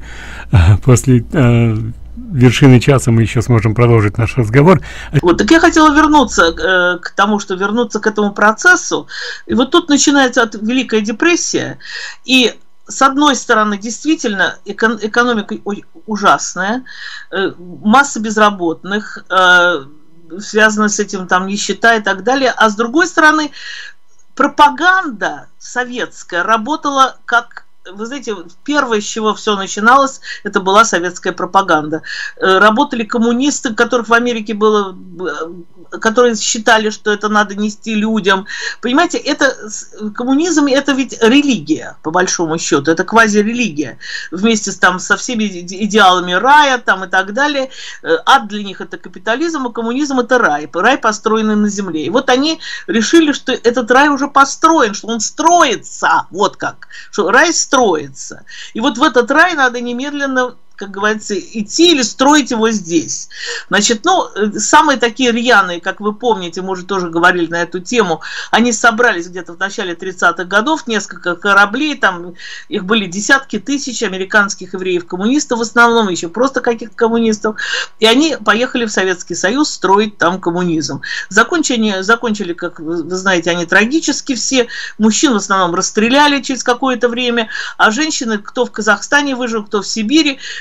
вершины часа мы еще сможем продолжить наш разговор. Вот, так я хотела вернуться к этому процессу. И вот тут начинается Великая депрессия. И с одной стороны, действительно, экономика ужасная, масса безработных, связана с этим там нищета и так далее. А с другой стороны, пропаганда советская работала как... Вы знаете, первое, с чего все начиналось, это была советская пропаганда. Работали коммунисты, которых в Америке было, которые считали, что это надо нести людям. Понимаете, коммунизм – это ведь религия, по большому счету, это квазирелигия. Вместе со всеми идеалами рая там, и так далее. Ад для них – это капитализм, а коммунизм – это рай. Рай, построенный на земле. И вот они решили, что этот рай уже построен, что он строится, вот как, что рай строится. И вот в этот рай надо немедленно, как говорится, идти или строить его здесь. Значит, самые такие рьяные, как вы помните, мы уже тоже говорили на эту тему, они собрались где-то в начале 30-х годов, несколько кораблей, там их были десятки тысяч американских евреев-коммунистов, в основном еще просто каких-то коммунистов, и они поехали в Советский Союз строить там коммунизм. Закончили, как вы знаете, они трагически все, мужчин в основном расстреляли через какое-то время, а женщины, кто в Казахстане выжил, кто в Сибири,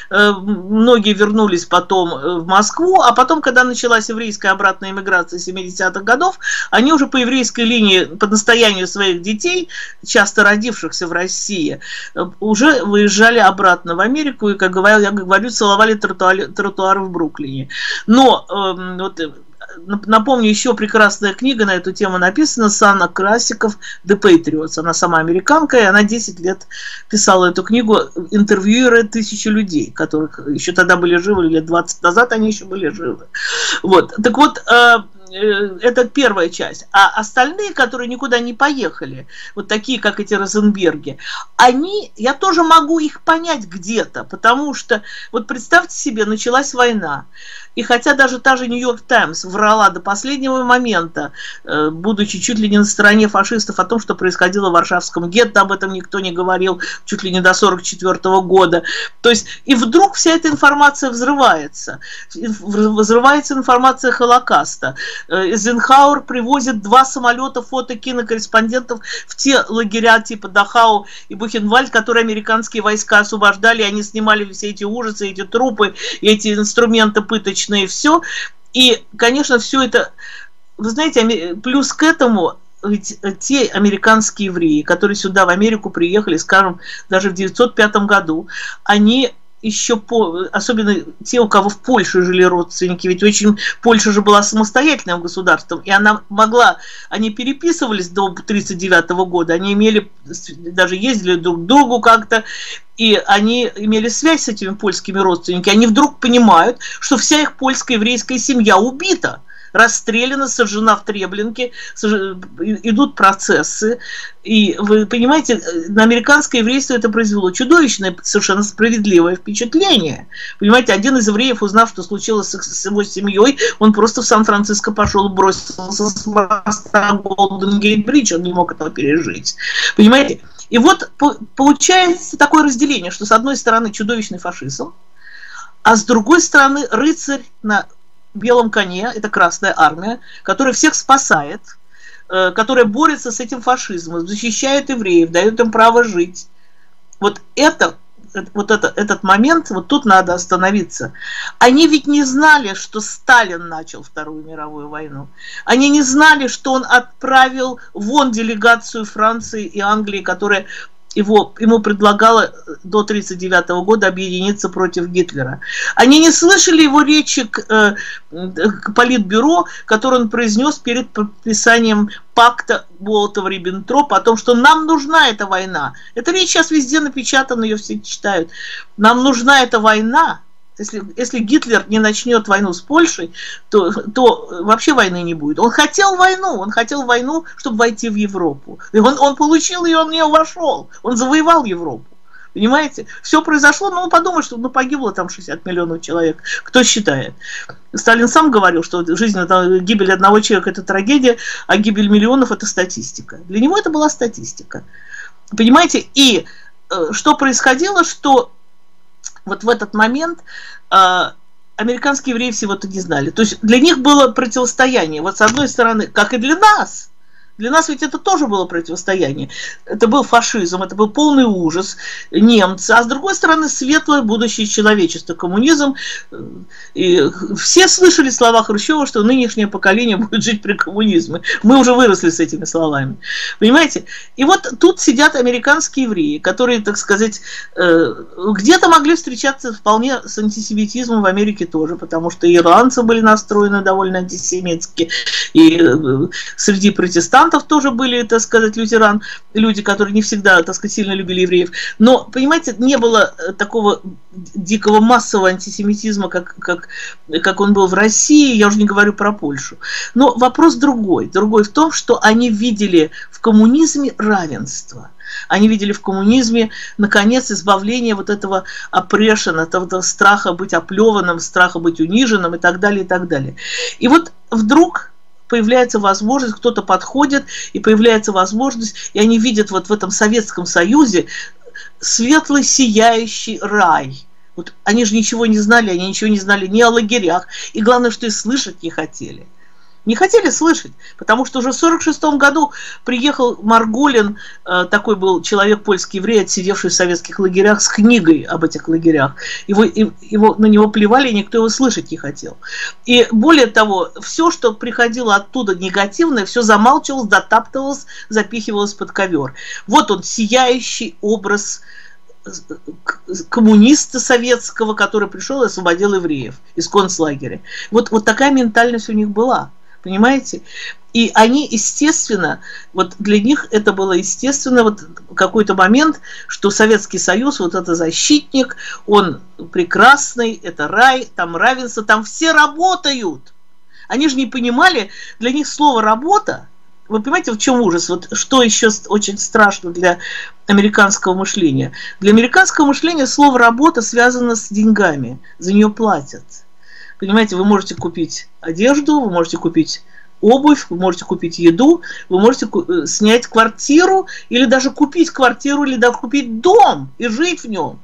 многие вернулись потом в Москву, а потом, когда началась еврейская обратная эмиграция 70-х годов, они уже по еврейской линии, по настоянию своих детей, часто родившихся в России, уже выезжали обратно в Америку и, как я говорю, целовали тротуары в Бруклине. Но вот, напомню, еще прекрасная книга на эту тему написана, Санна Красиков «The Patriots». Она сама американка, и она 10 лет писала эту книгу, интервьюируя 1000 людей, которых еще тогда были живы, лет 20 назад они еще были живы. Вот. Так вот, это первая часть. А остальные, которые никуда не поехали, вот такие, как эти Розенберги, я тоже могу их понять где-то, потому что, вот представьте себе, началась война, и хотя даже та же Нью-Йорк Таймс врала до последнего момента, будучи чуть ли не на стороне фашистов, о том, что происходило в Варшавском гетто, об этом никто не говорил, чуть ли не до 1944 года. То есть, и вдруг вся эта информация взрывается. Взрывается информация Холокоста. Эйзенхауэр привозит 2 самолета фото-кинокорреспондентов в те лагеря типа Дахау и Бухенвальд, которые американские войска освобождали, они снимали все эти ужасы, эти трупы, эти инструменты пыточные, и все. И, конечно, все это, вы знаете, плюс к этому, ведь те американские евреи, которые сюда в Америку приехали, скажем, даже в 1905 году, они еще, особенно те, у кого в Польше жили родственники, ведь Польша же была самостоятельным государством, и они переписывались до 1939 года, они даже ездили друг к другу как-то, и они имели связь с этими польскими родственниками, они вдруг понимают, что вся их польско-еврейская семья убита, расстреляна, сожжена в Треблинке, идут процессы. И вы понимаете, на американское еврейство это произвело чудовищное, совершенно справедливое впечатление. Понимаете, один из евреев, узнав, что случилось с его семьей, он просто в Сан-Франциско пошел, бросился с моста Голден Гейт Бридж, он не мог этого пережить. Понимаете? И вот получается такое разделение, что с одной стороны чудовищный фашизм, а с другой стороны рыцарь на белом коне, это Красная Армия, которая всех спасает, которая борется с этим фашизмом, защищает евреев, дает им право жить. Этот момент, вот тут надо остановиться. Они ведь не знали, что Сталин начал Вторую мировую войну. Они не знали, что он отправил вон делегацию Франции и Англии, которая ему предлагала до 1939 года объединиться против Гитлера. Они не слышали его речи к Политбюро, который он произнес перед подписанием пакта Молотова-Риббентропа о том, что нам нужна эта война. Эта речь сейчас везде напечатана, ее все читают. Нам нужна эта война. Если Гитлер не начнет войну с Польшей, то вообще войны не будет. Он хотел войну, чтобы войти в Европу. И он получил ее, он в нее вошел. Он завоевал Европу. Понимаете? Все произошло, но он подумал, что погибло там 60 миллионов человек. Кто считает? Сталин сам говорил, что гибель одного человека – это трагедия, а гибель миллионов – это статистика. Для него это была статистика. Понимаете? И что происходило, что вот в этот момент американские евреи всего-то не знали. То есть для них было противостояние. Вот с одной стороны, как и для нас ведь это тоже было противостояние. Это был фашизм, это был полный ужас, немцы. А с другой стороны, светлое будущее человечества, коммунизм. И все слышали слова Хрущева, что нынешнее поколение будет жить при коммунизме. Мы уже выросли с этими словами. Понимаете? И вот тут сидят американские евреи, которые, так сказать, где-то могли встречаться вполне с антисемитизмом в Америке тоже, потому что ирландцы были настроены довольно антисемитски, и среди протестантов тоже были, так сказать, люди, которые не всегда, так сказать, сильно любили евреев. Но, понимаете, не было такого дикого массового антисемитизма, как он был в России, я уже не говорю про Польшу. Но вопрос другой. Другой в том, что они видели в коммунизме равенство. Они видели в коммунизме, наконец, избавление вот этого опрешена, этого страха быть оплеванным, страха быть униженным и так далее, и так далее. И вот вдруг появляется возможность, кто-то подходит, и появляется возможность, и они видят вот в этом Советском Союзе светлый, сияющий рай. Вот они же ничего не знали, они ничего не знали ни о лагерях, и главное, что и слышать не хотели. Не хотели слышать, потому что уже в 1946 году приехал Маргулин, такой был человек польский-еврей, отсидевший в советских лагерях, с книгой об этих лагерях. На него плевали, никто его слышать не хотел. И более того, все, что приходило оттуда негативное, все замалчивалось, дотаптывалось, запихивалось под ковер. Вот он, сияющий образ коммуниста советского, который пришел и освободил евреев из концлагеря. Вот такая ментальность у них была. Понимаете? И они, естественно, вот для них это было естественно, вот какой-то момент, что Советский Союз, вот это защитник, он прекрасный, это рай, там равенство, там все работают. Они же не понимали, для них слово «работа», вы понимаете, в чем ужас? Вот что еще очень страшно для американского мышления? Для американского мышления слово «работа» связано с деньгами, за нее платят. Понимаете, вы можете купить одежду, вы можете купить обувь, вы можете купить еду, вы можете снять квартиру, или даже купить квартиру, или даже купить дом и жить в нем.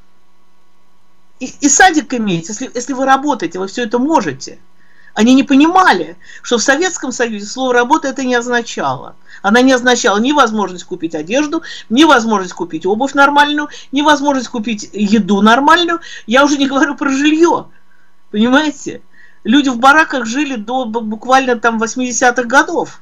И садик иметь, если вы работаете, вы все это можете. Они не понимали, что в Советском Союзе слово «работа» это не означало. Она не означала ни возможность купить одежду, ни возможность купить обувь нормальную, ни возможность купить еду нормальную. Я уже не говорю про жилье. Понимаете? Люди в бараках жили до буквально там 80-х годов.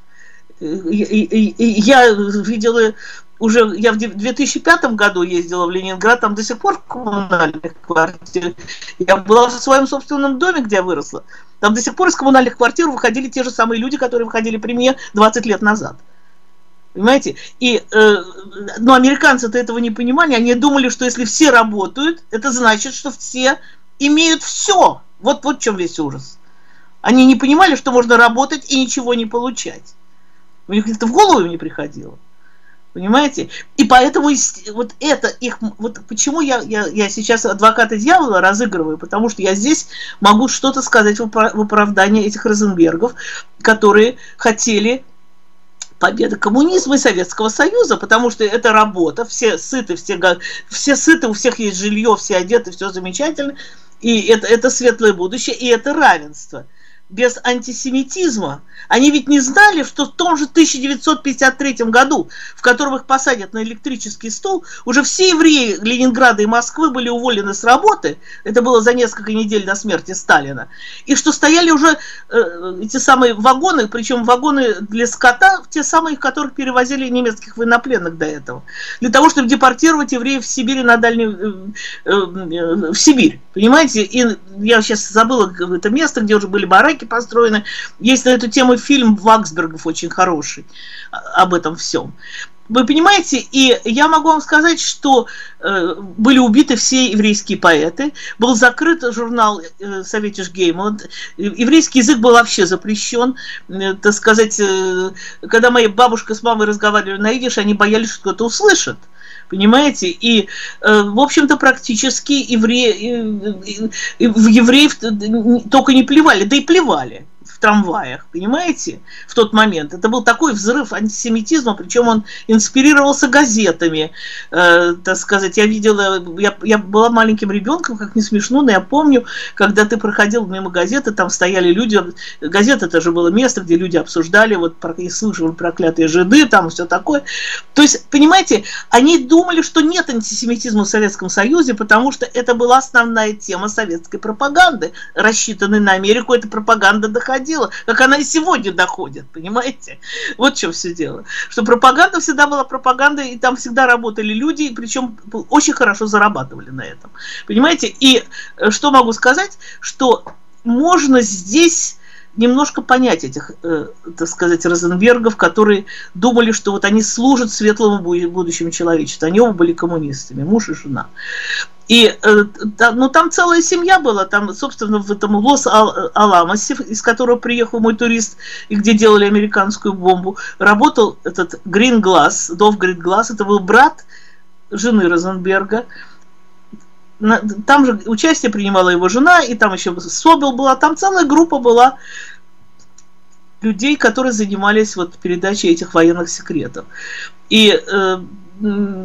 Я видела уже, я в 2005 году ездила в Ленинград, там до сих пор в коммунальных квартирах. Я была в своем собственном доме, где я выросла. Там до сих пор из коммунальных квартир выходили те же самые люди, которые выходили при мне 20 лет назад. Понимаете? Но американцы-то этого не понимали. Они думали, что если все работают, это значит, что все имеют все. Вот в чем весь ужас. Они не понимали, что можно работать и ничего не получать. У них это в голову не приходило. Понимаете? И поэтому вот это их... Вот почему я сейчас адвоката дьявола разыгрываю, потому что я здесь могу что-то сказать в оправдание этих Розенбергов, которые хотели победы коммунизма и Советского Союза, потому что это работа, все сыты, все сыты, у всех есть жилье, все одеты, все замечательно. И это светлое будущее, и это равенство. Без антисемитизма. Они ведь не знали, что в том же 1953 году, в котором их посадят на электрический стул, уже все евреи Ленинграда и Москвы были уволены с работы. Это было за несколько недель до смерти Сталина. И что стояли уже эти самые вагоны, причем вагоны для скота, те самые, в которых перевозили немецких военнопленных до этого. Для того, чтобы депортировать евреев в Сибирь, в Сибирь. Понимаете? И я сейчас забыла это место, где уже были бараки построены. Есть на эту тему фильм Ваксбергов очень хороший об этом всем. Вы понимаете, и я могу вам сказать, что были убиты все еврейские поэты, был закрыт журнал Советиш Геймланд, еврейский язык был вообще запрещен, так сказать, когда моя бабушка с мамой разговаривали на идиш, они боялись, что кто-то услышит. Понимаете? И, в общем-то, практически в евреев только не плевали, да и плевали в трамваях, понимаете, в тот момент. Это был такой взрыв антисемитизма, причем он инспирировался газетами, так сказать. Я видела, я была маленьким ребенком, как не смешно, но я помню, когда ты проходил мимо газеты, там стояли люди, газета это же было место, где люди обсуждали, вот и слышали проклятые жиды, там все такое. То есть, понимаете, они думали, что нет антисемитизма в Советском Союзе, потому что это была основная тема советской пропаганды, рассчитанной на Америку, эта пропаганда доходила, как она и сегодня доходит, понимаете? Вот в чем все дело. Что пропаганда всегда была пропагандой, и там всегда работали люди, и причем очень хорошо зарабатывали на этом. Понимаете? И что могу сказать, что можно здесь немножко понять этих, так сказать, Розенбергов, которые думали, что вот они служат светлому будущему человечеству. Они оба были коммунистами, муж и жена. И там целая семья была, там, собственно, в этом Лос-Аламосе, из которого приехал мой турист, и где делали американскую бомбу, работал этот Гринглас, Дов Гринглас, это был брат жены Розенберга. Там же участие принимала его жена, и там еще Собел была, там целая группа была людей, которые занимались вот передачей этих военных секретов. И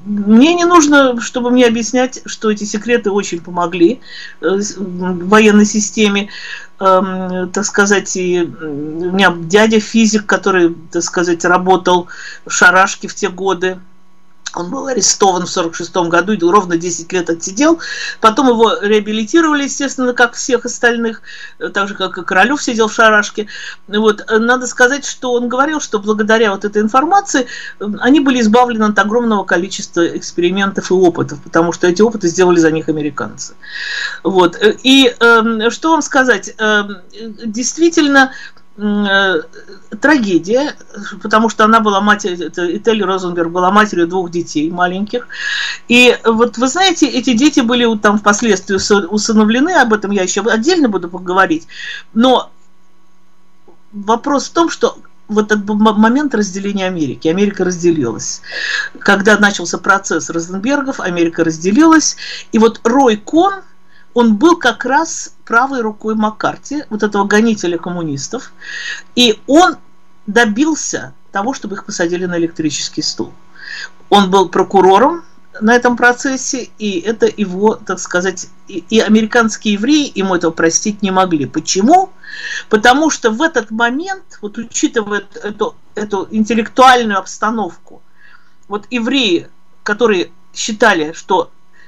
мне не нужно, чтобы мне объяснять, что эти секреты очень помогли военной системе. Так сказать, и у меня дядя физик, который, так сказать, работал в шарашке в те годы. Он был арестован в 1946 году, и ровно 10 лет отсидел. Потом его реабилитировали, естественно, как всех остальных, так же, как и Королев сидел в шарашке. Вот. Надо сказать, что он говорил, что благодаря вот этой информации они были избавлены от огромного количества экспериментов и опытов, потому что эти опыты сделали за них американцы. Вот. И что вам сказать? Действительно, трагедия, потому что она была матерью, Этель Розенберг была матерью 2 детей маленьких. И вот вы знаете, эти дети были там впоследствии усыновлены, об этом я еще отдельно буду поговорить. Но вопрос в том, что вот этот момент разделения Америки. Америка разделилась. Когда начался процесс Розенбергов, Америка разделилась. И вот Рой Кон, он был как раз правой рукой Маккарти, вот этого гонителя коммунистов, и он добился того, чтобы их посадили на электрический стул. Он был прокурором на этом процессе, и это его, так сказать, и американские евреи ему этого простить не могли. Почему? Потому что в этот момент, вот учитывая эту интеллектуальную обстановку, вот евреи, которые считали, что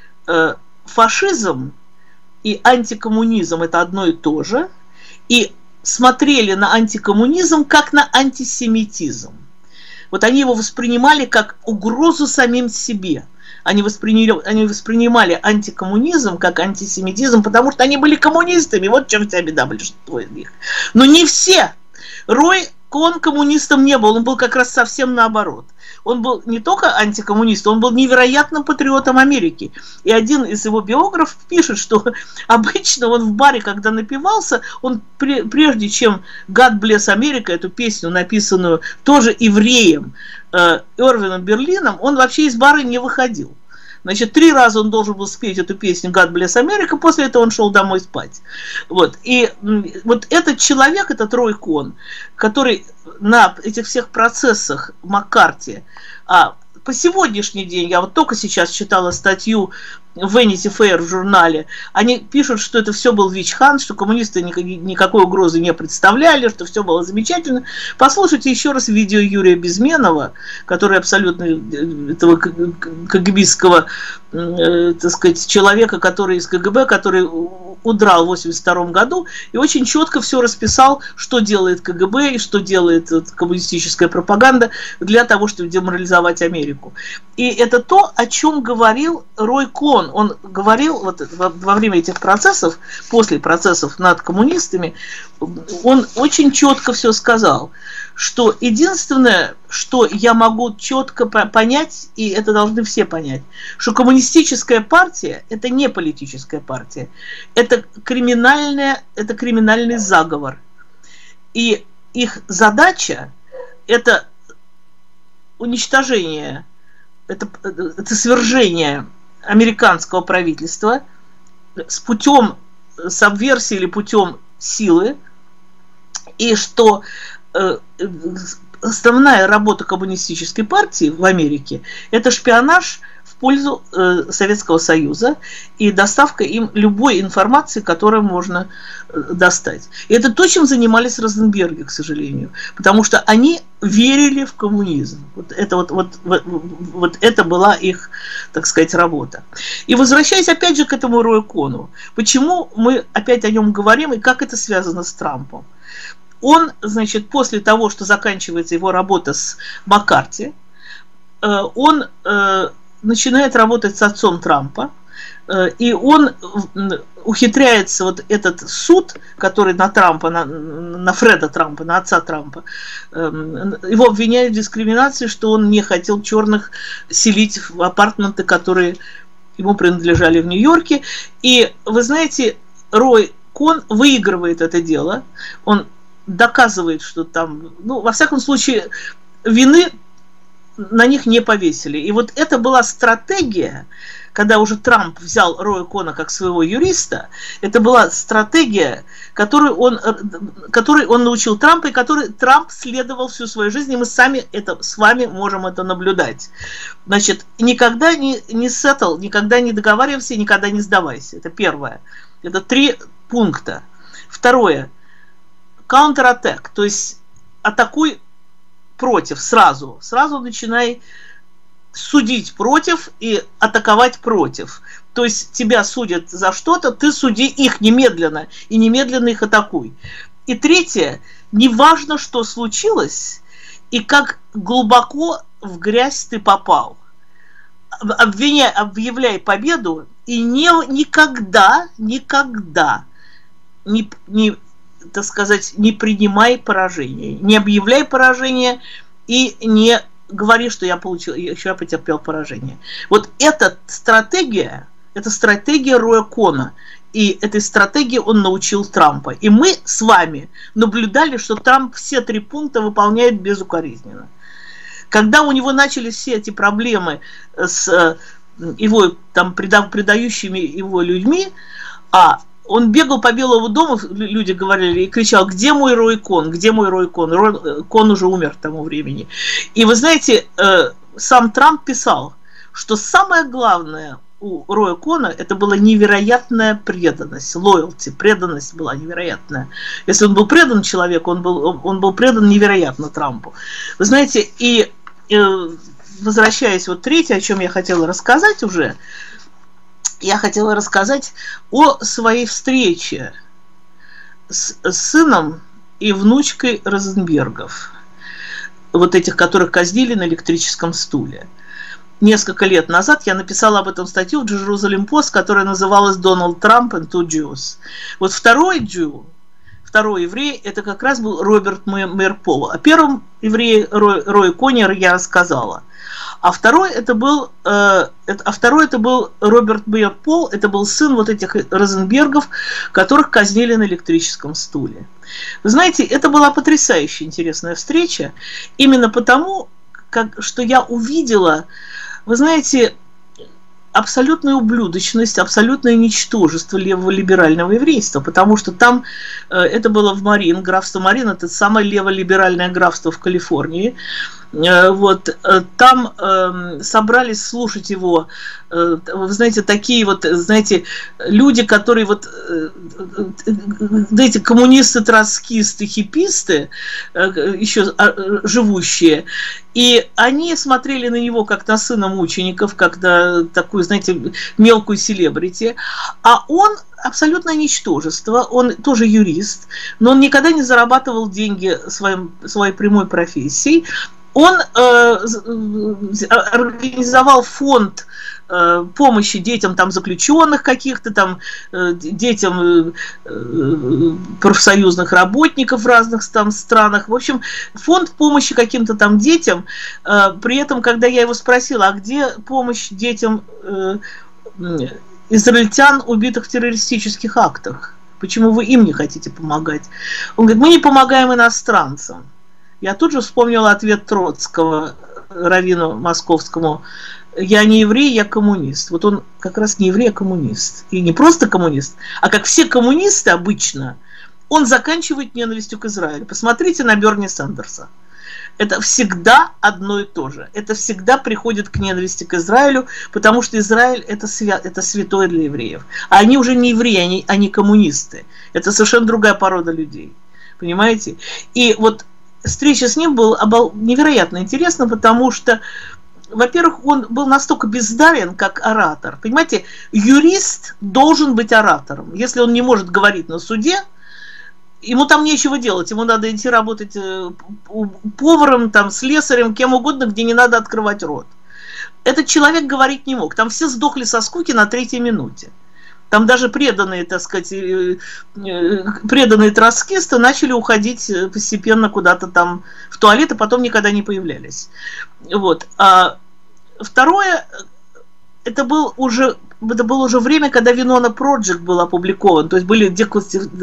фашизм и антикоммунизм это одно и то же, и смотрели на антикоммунизм как на антисемитизм. Вот они его воспринимали как угрозу самим себе. Они воспринимали антикоммунизм как антисемитизм, потому что они были коммунистами. Вот в чем вся беда большинства из них. Но не все. Рой Кон коммунистом не был, он был как раз совсем наоборот. Он был не только антикоммунистом, он был невероятным патриотом Америки. И один из его биографов пишет, что обычно он в баре, когда напивался, он прежде чем «God bless America», эту песню, написанную тоже евреем Эрвином Берлином, он вообще из бара не выходил. Значит, 3 раза он должен был спеть эту песню «God bless America», после этого он шел домой спать. Вот. И вот этот человек, этот Рой Кон, который на этих всех процессах Маккарти, по сегодняшний день, я вот только сейчас читала статью в Vanity Fair в журнале, они пишут, что это все был вич-хант, что коммунисты никакой угрозы не представляли, что все было замечательно. Послушайте еще раз видео Юрия Безменова, который абсолютно этого КГБистского, так сказать, человека, который из КГБ, который удрал в 1982 году и очень четко все расписал, что делает КГБ и что делает коммунистическая пропаганда для того, чтобы деморализовать Америку. И это то, о чем говорил Рой Кон. Он говорил вот во время этих процессов, после процессов над коммунистами, он очень четко все сказал, что единственное, что я могу четко понять, и это должны все понять, что коммунистическая партия – это не политическая партия, это криминальный заговор. И их задача – это уничтожение, это свержение американского правительства с путем сабверсии или путем силы, и что основная работа коммунистической партии в Америке – это шпионаж в пользу Советского Союза и доставка им любой информации, которую можно достать. И это то, чем занимались Розенберги, к сожалению, потому что они верили в коммунизм. Вот это была их, так сказать, работа. И возвращаясь опять же к этому Рою Кону, почему мы опять о нем говорим и как это связано с Трампом? Он, значит, после того, что заканчивается его работа с Маккарти, он начинает работать с отцом Трампа, и он ухитряется вот этот суд, который на Трампа, на Фреда Трампа, на отца Трампа, его обвиняют в дискриминации, что он не хотел черных селить в апартаменты, которые ему принадлежали в Нью-Йорке. И вы знаете, Рой Кон выигрывает это дело, он доказывает, что там, ну, во всяком случае, вины на них не повесили. И вот это была стратегия, когда уже Трамп взял Роя Кона как своего юриста, это была стратегия, которой он научил Трампа, и которой Трамп следовал всю свою жизнь, и мы сами с вами можем это наблюдать. Значит, никогда не settle, никогда не договаривайся, никогда не сдавайся. Это первое. Это 3 пункта. Второе. Counter-attack, то есть атакуй против сразу. Сразу начинай судить против и атаковать против. То есть тебя судят за что-то, ты суди их немедленно, и немедленно их атакуй. И третье, неважно, что случилось, и как глубоко в грязь ты попал. Объявляй победу, и никогда так сказать, не принимай поражение, не объявляй поражение и не говори, что я потерпел поражение. Вот эта стратегия, это стратегия Роя Кона, и этой стратегии он научил Трампа. И мы с вами наблюдали, что Трамп все 3 пункта выполняет безукоризненно. Когда у него начались все эти проблемы с его там предающими его людьми, он бегал по Белому дому, люди говорили, и кричал: где мой Рой Кон, где мой Рой Кон? Кон уже умер к тому времени. И вы знаете, сам Трамп писал, что самое главное у Роя Кона это была невероятная преданность, loyalty, преданность была невероятная. Если он был предан человеку, он был предан невероятно Трампу. Вы знаете, и возвращаясь вот третье, о чем я хотела рассказать уже, я хотела рассказать о своей встрече с сыном и внучкой Розенбергов, вот этих, которых казнили на электрическом стуле. Несколько лет назад я написала об этом статью в Jerusalem Post, которая называлась «Donald Trump and two Jews». Вот второй еврей, это как раз был Роберт Мейер Пол. О первом еврее Рое Коне я рассказала. А второй это был Роберт Мейер Пол, это был сын вот этих Розенбергов, которых казнили на электрическом стуле. Вы знаете, это была потрясающе интересная встреча, именно потому, что я увидела, вы знаете, абсолютную ублюдочность, абсолютное ничтожество левого либерального еврейства, потому что там, это было в Марин, графство Марин, это самое леволиберальное графство в Калифорнии, вот, там собрались слушать его, вы знаете, такие вот, знаете, люди, которые вот, эти коммунисты, троцкисты, хипписты, еще живущие, и они смотрели на него как на сына мучеников, как на такую, знаете, мелкую селебрити, а он абсолютное ничтожество, он тоже юрист, но он никогда не зарабатывал деньги своей прямой профессией. Он организовал фонд помощи детям там заключенных каких-то там, детям профсоюзных работников в разных там странах. В общем, фонд помощи каким-то там детям. При этом, когда я его спросила, а где помощь детям израильтян, убитых в террористических актах? Почему вы им не хотите помогать? Он говорит: мы не помогаем иностранцам. Я тут же вспомнила ответ Троцкого раввину московскому: я не еврей, я коммунист. Вот он как раз не еврей, а коммунист. И не просто коммунист, а как все коммунисты обычно, он заканчивает ненавистью к Израилю. Посмотрите на Берни Сандерса. Это всегда одно и то же. Это всегда приходит к ненависти к Израилю, потому что Израиль это святое для евреев. А они уже не евреи, они коммунисты. Это совершенно другая порода людей. Понимаете? И вот встреча с ним была невероятно интересна, потому что, во-первых, он был настолько бездарен, как оратор. Понимаете, юрист должен быть оратором. Если он не может говорить на суде, ему там нечего делать, ему надо идти работать поваром, там, слесарем, кем угодно, где не надо открывать рот. Этот человек говорить не мог. Там все сдохли со скуки на 3-й минуте. Там даже преданные, так сказать, преданные троцкисты начали уходить постепенно куда-то там в туалет, и потом никогда не появлялись. Вот. А второе, это было уже время, когда Winona Project был опубликован, то есть были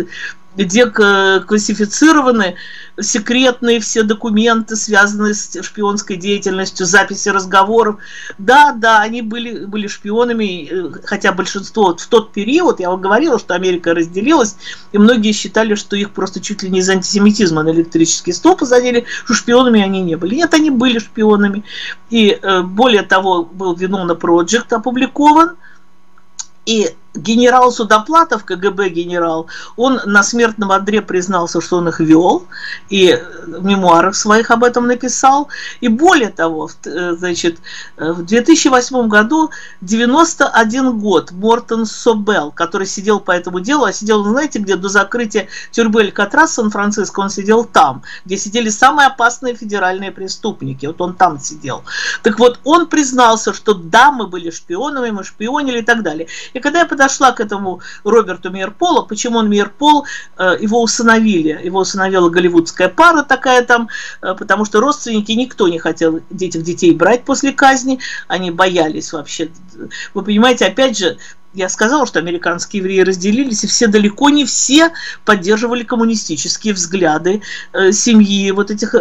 где классифицированы секретные все документы, связанные с шпионской деятельностью, записи разговоров. Да, они были шпионами, хотя большинство в тот период, я вам говорила, что Америка разделилась, и многие считали, что их просто чуть ли не из антисемитизма на электрический стол посадили, что шпионами они не были. Нет, они были шпионами. И более того, был Винона Проджект опубликован, и генерал Судоплатов, КГБ генерал, он на смертном одре признался, что он их вел, и в мемуарах своих об этом написал. И более того, значит, в 2008 году, 91 год, Мортон Собел, который сидел по этому делу, а сидел, знаете, где до закрытия тюрьмы Алькатрас в Сан-Франциско, он сидел там, где сидели самые опасные федеральные преступники, вот он там сидел. Так вот, он признался, что да, мы были шпионами, мы шпионили и так далее. И когда я подошла к этому Роберту Мейерполу, почему он Мейерпол, его усыновила голливудская пара такая там, потому что родственники, никто не хотел этих детей брать после казни, они боялись вообще. Вы понимаете, опять же, я сказала, что американские евреи разделились, и все, далеко не все поддерживали коммунистические взгляды семьи вот этих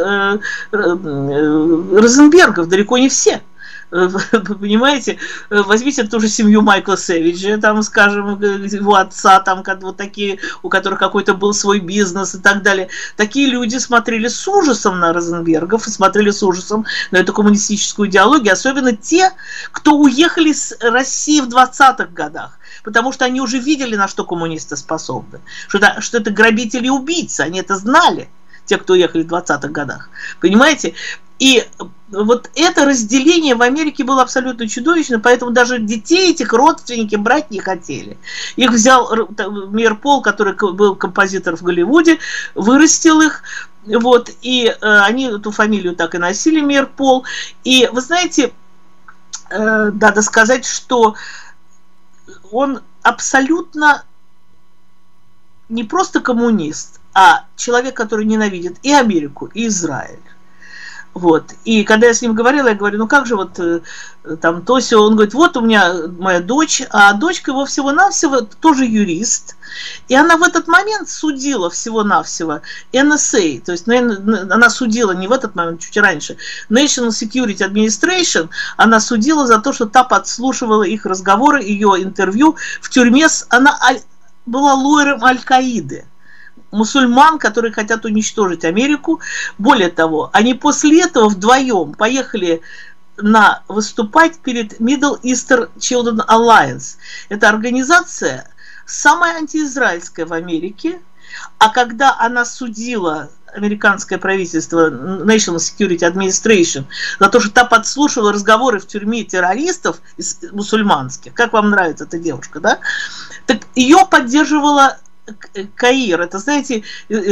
Розенбергов, далеко не все. Вы понимаете, возьмите ту же семью Майкла Сэвиджа, там, скажем, его отца, там, вот такие, у которых какой-то был свой бизнес и так далее. Такие люди смотрели с ужасом на Розенбергов и смотрели с ужасом на эту коммунистическую идеологию, особенно те, кто уехали с России в 20-х годах, потому что они уже видели, на что коммунисты способны, что это грабители и убийцы, они это знали, те, кто уехали в 20-х годах, понимаете? И вот это разделение в Америке было абсолютно чудовищно, поэтому даже детей этих родственники брать не хотели. Их взял Мейерпол, который был композитор в Голливуде, вырастил их, вот, и они эту фамилию так и носили, Мейерпол. И вы знаете, надо сказать, что он абсолютно не просто коммунист, а человек, который ненавидит и Америку, и Израиль. Вот. И когда я с ним говорила, я говорю, ну как же вот там то сё, он говорит, вот у меня моя дочь, а дочка его всего-навсего тоже юрист, и она в этот момент судила всего-навсего NSA, то есть она судила не в этот момент, чуть раньше, National Security Administration, она судила за то, что та подслушивала их разговоры, ее интервью в тюрьме, она была лоером Аль-Каиды. Мусульман, которые хотят уничтожить Америку. Более того, они после этого вдвоем поехали выступать перед Middle Eastern Children Alliance. Это организация самая антиизраильская в Америке, а когда она судила американское правительство, National Security Administration, за то, что та подслушивала разговоры в тюрьме террористов мусульманских, как вам нравится эта девушка, да? Так ее поддерживала КАИР, это, знаете,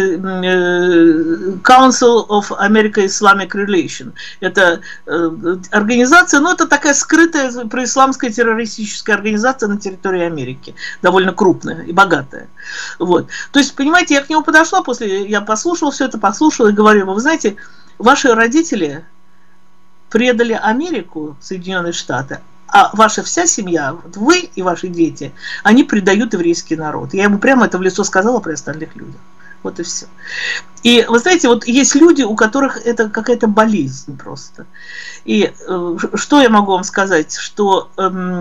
Council of American Islamic Relations. Это организация, ну, это такая скрытая происламская террористическая организация на территории Америки, довольно крупная и богатая. Вот. То есть, понимаете, я к нему подошла я послушала все это, послушала и говорю, вы знаете, ваши родители предали Америку, Соединенные Штаты, а ваша вся семья, вот вы и ваши дети, они предают еврейский народ. Я ему прямо это в лицо сказала при остальных людях. Вот и все. И вы знаете, вот есть люди, у которых это какая-то болезнь просто. И что я могу вам сказать, что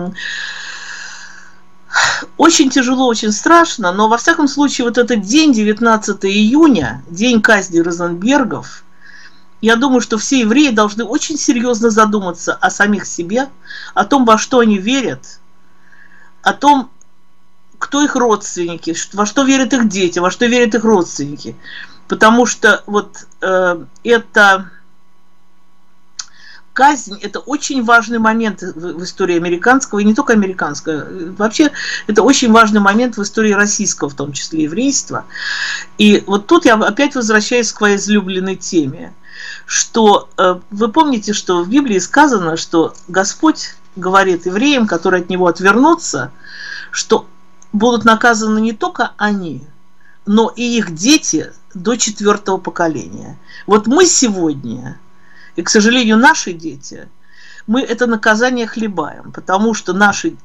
очень тяжело, очень страшно, но во всяком случае вот этот день, 19 июня, день казни Розенбергов, я думаю, что все евреи должны очень серьезно задуматься о самих себе, о том, во что они верят, о том, кто их родственники, во что верят их дети, во что верят их родственники. Потому что вот эта казнь – это очень важный момент в истории американского, и не только американского, вообще это очень важный момент в истории российского, в том числе еврейства. И вот тут я опять возвращаюсь к своей излюбленной теме, что вы помните, что в Библии сказано, что Господь говорит евреям, которые от Него отвернутся, что будут наказаны не только они, но и их дети до 4-го поколения. Вот мы сегодня, и, к сожалению, наши дети, мы это наказание хлебаем, потому что наши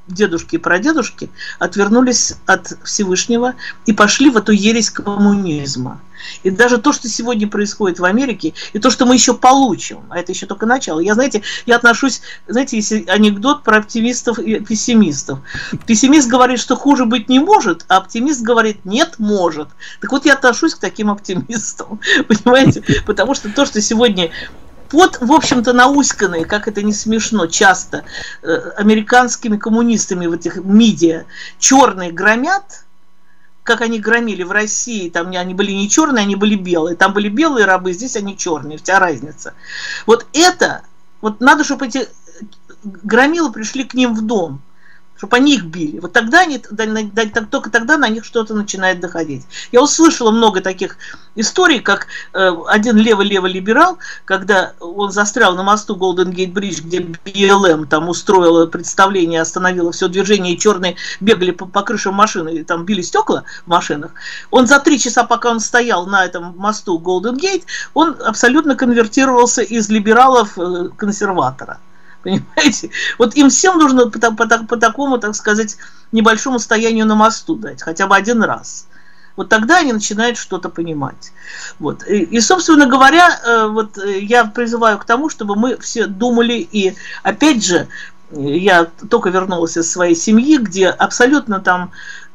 дедушки и прадедушки отвернулись от Всевышнего и пошли в эту ересь коммунизма. И даже то, что сегодня происходит в Америке, и то, что мы еще получим, а это еще только начало. Я отношусь, знаете, если анекдот про оптимистов и пессимистов. Пессимист говорит, что хуже быть не может, а оптимист говорит, нет, может. Так вот, я отношусь к таким оптимистам, понимаете? Потому что то, что сегодня... Вот, в общем-то, науськанные, как это не смешно, часто американскими коммунистами в этих медиа черные громят, как они громили в России, там они были не черные, они были белые. Там были белые рабы, здесь они черные, вся разница. Вот это, вот надо, чтобы эти громилы пришли к ним в дом, чтобы они их били. Вот тогда они, только тогда на них что-то начинает доходить. Я услышала много таких историй, как один левый либерал, когда он застрял на мосту Golden Gate Bridge, где BLM там устроила представление, остановила все движение, и черные бегали по крышам машины, и там били стекла в машинах. Он за 3 часа, пока он стоял на этом мосту Golden Gate, он абсолютно конвертировался из либералов в консерватора. Понимаете? Вот им всем нужно по такому, так сказать, небольшому стоянию на мосту дать, хотя бы один раз. Вот тогда они начинают что-то понимать. Вот. И, собственно говоря, вот я призываю к тому, чтобы мы все думали, и опять же, я только вернулась из своей семьи, где абсолютно там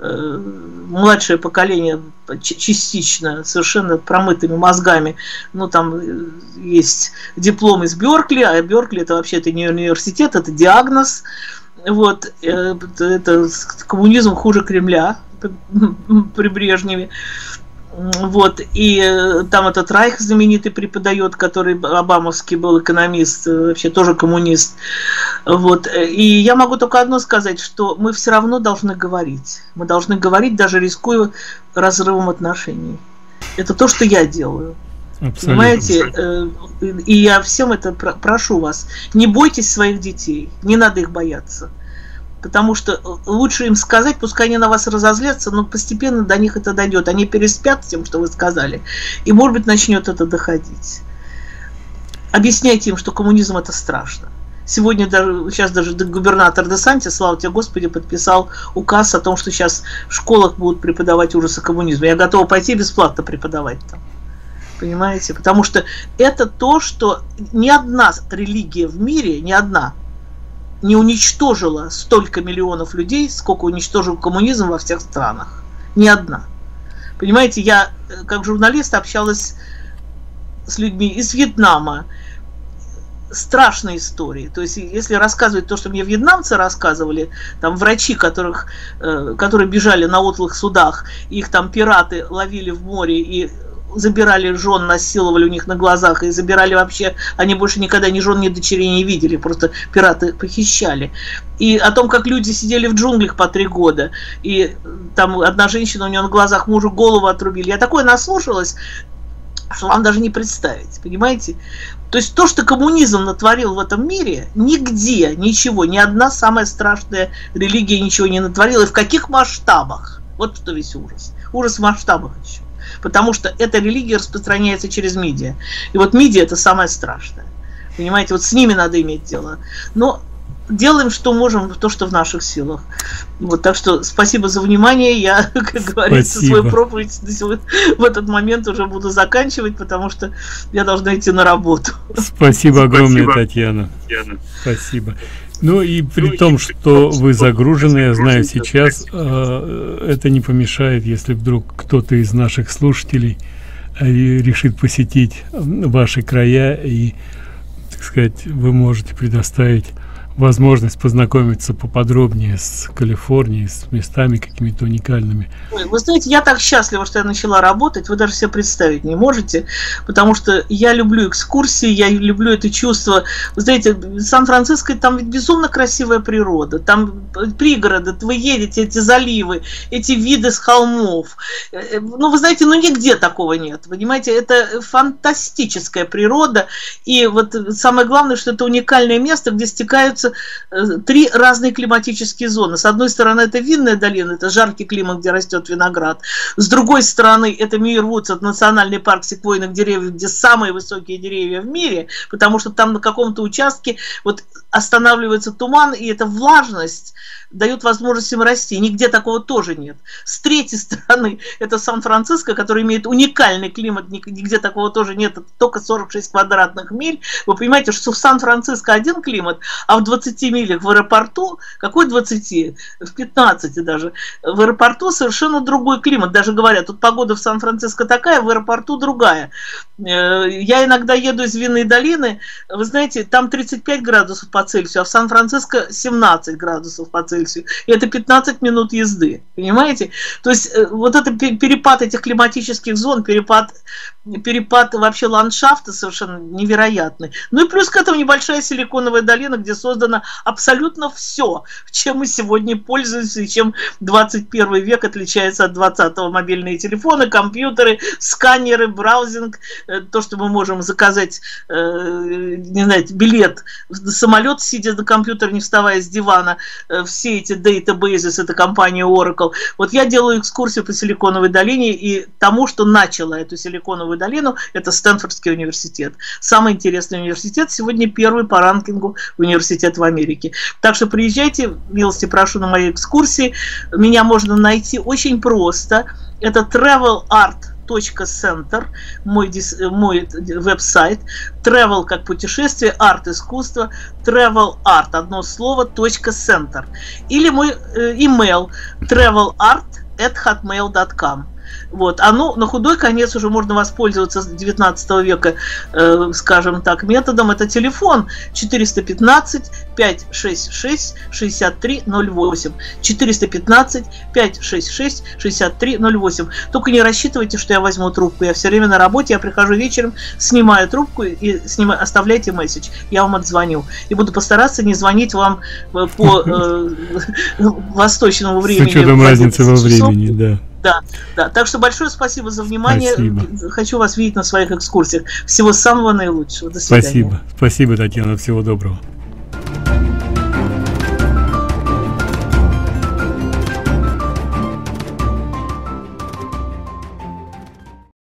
младшее поколение частично совершенно промытыми мозгами, ну там есть диплом из Беркли, а Беркли это вообще-то не университет, это диагноз, вот, это коммунизм хуже Кремля при Брежневе. Вот, и там этот Райх знаменитый преподает, который обамовский был экономист, вообще тоже коммунист. Вот, и я могу только одно сказать, что мы все равно должны говорить. Мы должны говорить, даже рискуя разрывом отношений. Это то, что я делаю. Абсолютно. Понимаете? И я всем это прошу вас. Не бойтесь своих детей, не надо их бояться. Потому что лучше им сказать, пускай они на вас разозлятся, но постепенно до них это дойдет. Они переспят тем, что вы сказали, и, может быть, начнет это доходить. Объясняйте им, что коммунизм это страшно. Сегодня сейчас даже губернатор Де-Сантис, слава тебе Господи, подписал указ о том, что сейчас в школах будут преподавать ужасы коммунизма. Я готова пойти бесплатно преподавать там. Понимаете? Потому что это то, что ни одна религия в мире, ни одна, не уничтожила столько миллионов людей, сколько уничтожил коммунизм во всех странах. Ни одна. Понимаете, я как журналист общалась с людьми из Вьетнама. Страшные истории. То есть, если рассказывать то, что мне вьетнамцы рассказывали, там врачи, которые бежали на утлых судах, их там пираты ловили в море и забирали жен, насиловали у них на глазах, и забирали вообще, они больше никогда ни жен, ни дочерей не видели, просто пираты похищали. И о том, как люди сидели в джунглях по 3 года, и там одна женщина, у нее на глазах мужу голову отрубили. Я такое наслушалась, что вам даже не представить, понимаете? То есть то, что коммунизм натворил в этом мире, нигде ничего, ни одна самая страшная религия ничего не натворила, и в каких масштабах. Вот что весь ужас. Ужас в масштабах еще. Потому что эта религия распространяется через медиа. И вот медиа это самое страшное. Понимаете, вот с ними надо иметь дело. Но делаем, что можем, то, что в наших силах. Вот, так что спасибо за внимание. Я, как говорится, свою проповедь в этот момент уже буду заканчивать, потому что я должна идти на работу. Спасибо огромное, Татьяна. Спасибо. Ну и при том, что вы загружены, я знаю сейчас, это не помешает, если вдруг кто-то из наших слушателей решит посетить ваши края, и, так сказать, вы можете предоставить возможность познакомиться поподробнее с Калифорнией, с местами какими-то уникальными. Вы знаете, я так счастлива, что я начала работать, вы даже себе представить не можете, потому что я люблю экскурсии, я люблю это чувство. Вы знаете, в Сан-Франциско там ведь безумно красивая природа, там пригороды, вы едете, эти заливы, эти виды с холмов. Ну, вы знаете, ну нигде такого нет, понимаете, это фантастическая природа, и вот самое главное, что это уникальное место, где стекаются находятся три разные климатические зоны. С одной стороны, это винная долина, это жаркий климат, где растет виноград. С другой стороны, это Мюир-Вудс, это национальный парк секвойных деревьев, где самые высокие деревья в мире, потому что там на каком-то участке вот останавливается туман, и эта влажность дает возможность им расти. Нигде такого тоже нет. С третьей стороны, это Сан-Франциско, который имеет уникальный климат, нигде такого тоже нет, только 46 квадратных миль. Вы понимаете, что в Сан-Франциско один климат, а в 20 милях в аэропорту, какой 20? В 15 даже. В аэропорту совершенно другой климат. Даже говорят, тут погода в Сан-Франциско такая, в аэропорту другая. Я иногда еду из Винной долины, вы знаете, там 35 градусов по Цельсию, а в Сан-Франциско 17 градусов по Цельсию. И это 15 минут езды, понимаете? То есть вот это перепад этих климатических зон, перепад вообще ландшафта совершенно невероятный. Ну и плюс к этому небольшая силиконовая долина, где создано абсолютно все, чем мы сегодня пользуемся, и чем 21 век отличается от 20-го. Мобильные телефоны, компьютеры, сканеры, браузинг, то, что мы можем заказать, не знаю, билет на самолет, сидя на компьютере, не вставая с дивана, все эти databases, это компания Oracle. Вот я делаю экскурсию по Силиконовой долине, и тому, что начало эту Силиконовую долину, это Стэнфордский университет. Самый интересный университет, сегодня первый по ранкингу университет в Америке. Так что приезжайте, милости прошу на мои экскурсии. Меня можно найти очень просто. Это travelart.center, мой веб-сайт. Travel как путешествие, арт искусство, travel art, одно слово, .center. Или мой email travelart@hotmail.com. Вот. Оно на худой конец уже можно воспользоваться с 19 века, скажем так, методом. Это телефон 415-566-6308. 415-566-6308. Только не рассчитывайте, что я возьму трубку. Я все время на работе, я прихожу вечером, снимаю трубку и оставляйте месседж. Я вам отзвоню. И буду постараться не звонить вам по восточному времени. С учетом разницы во времени, да. Да, да. Так что большое спасибо за внимание. Спасибо. Хочу вас видеть на своих экскурсиях. Всего самого наилучшего. До свидания. Спасибо. Спасибо, Татьяна. Всего доброго.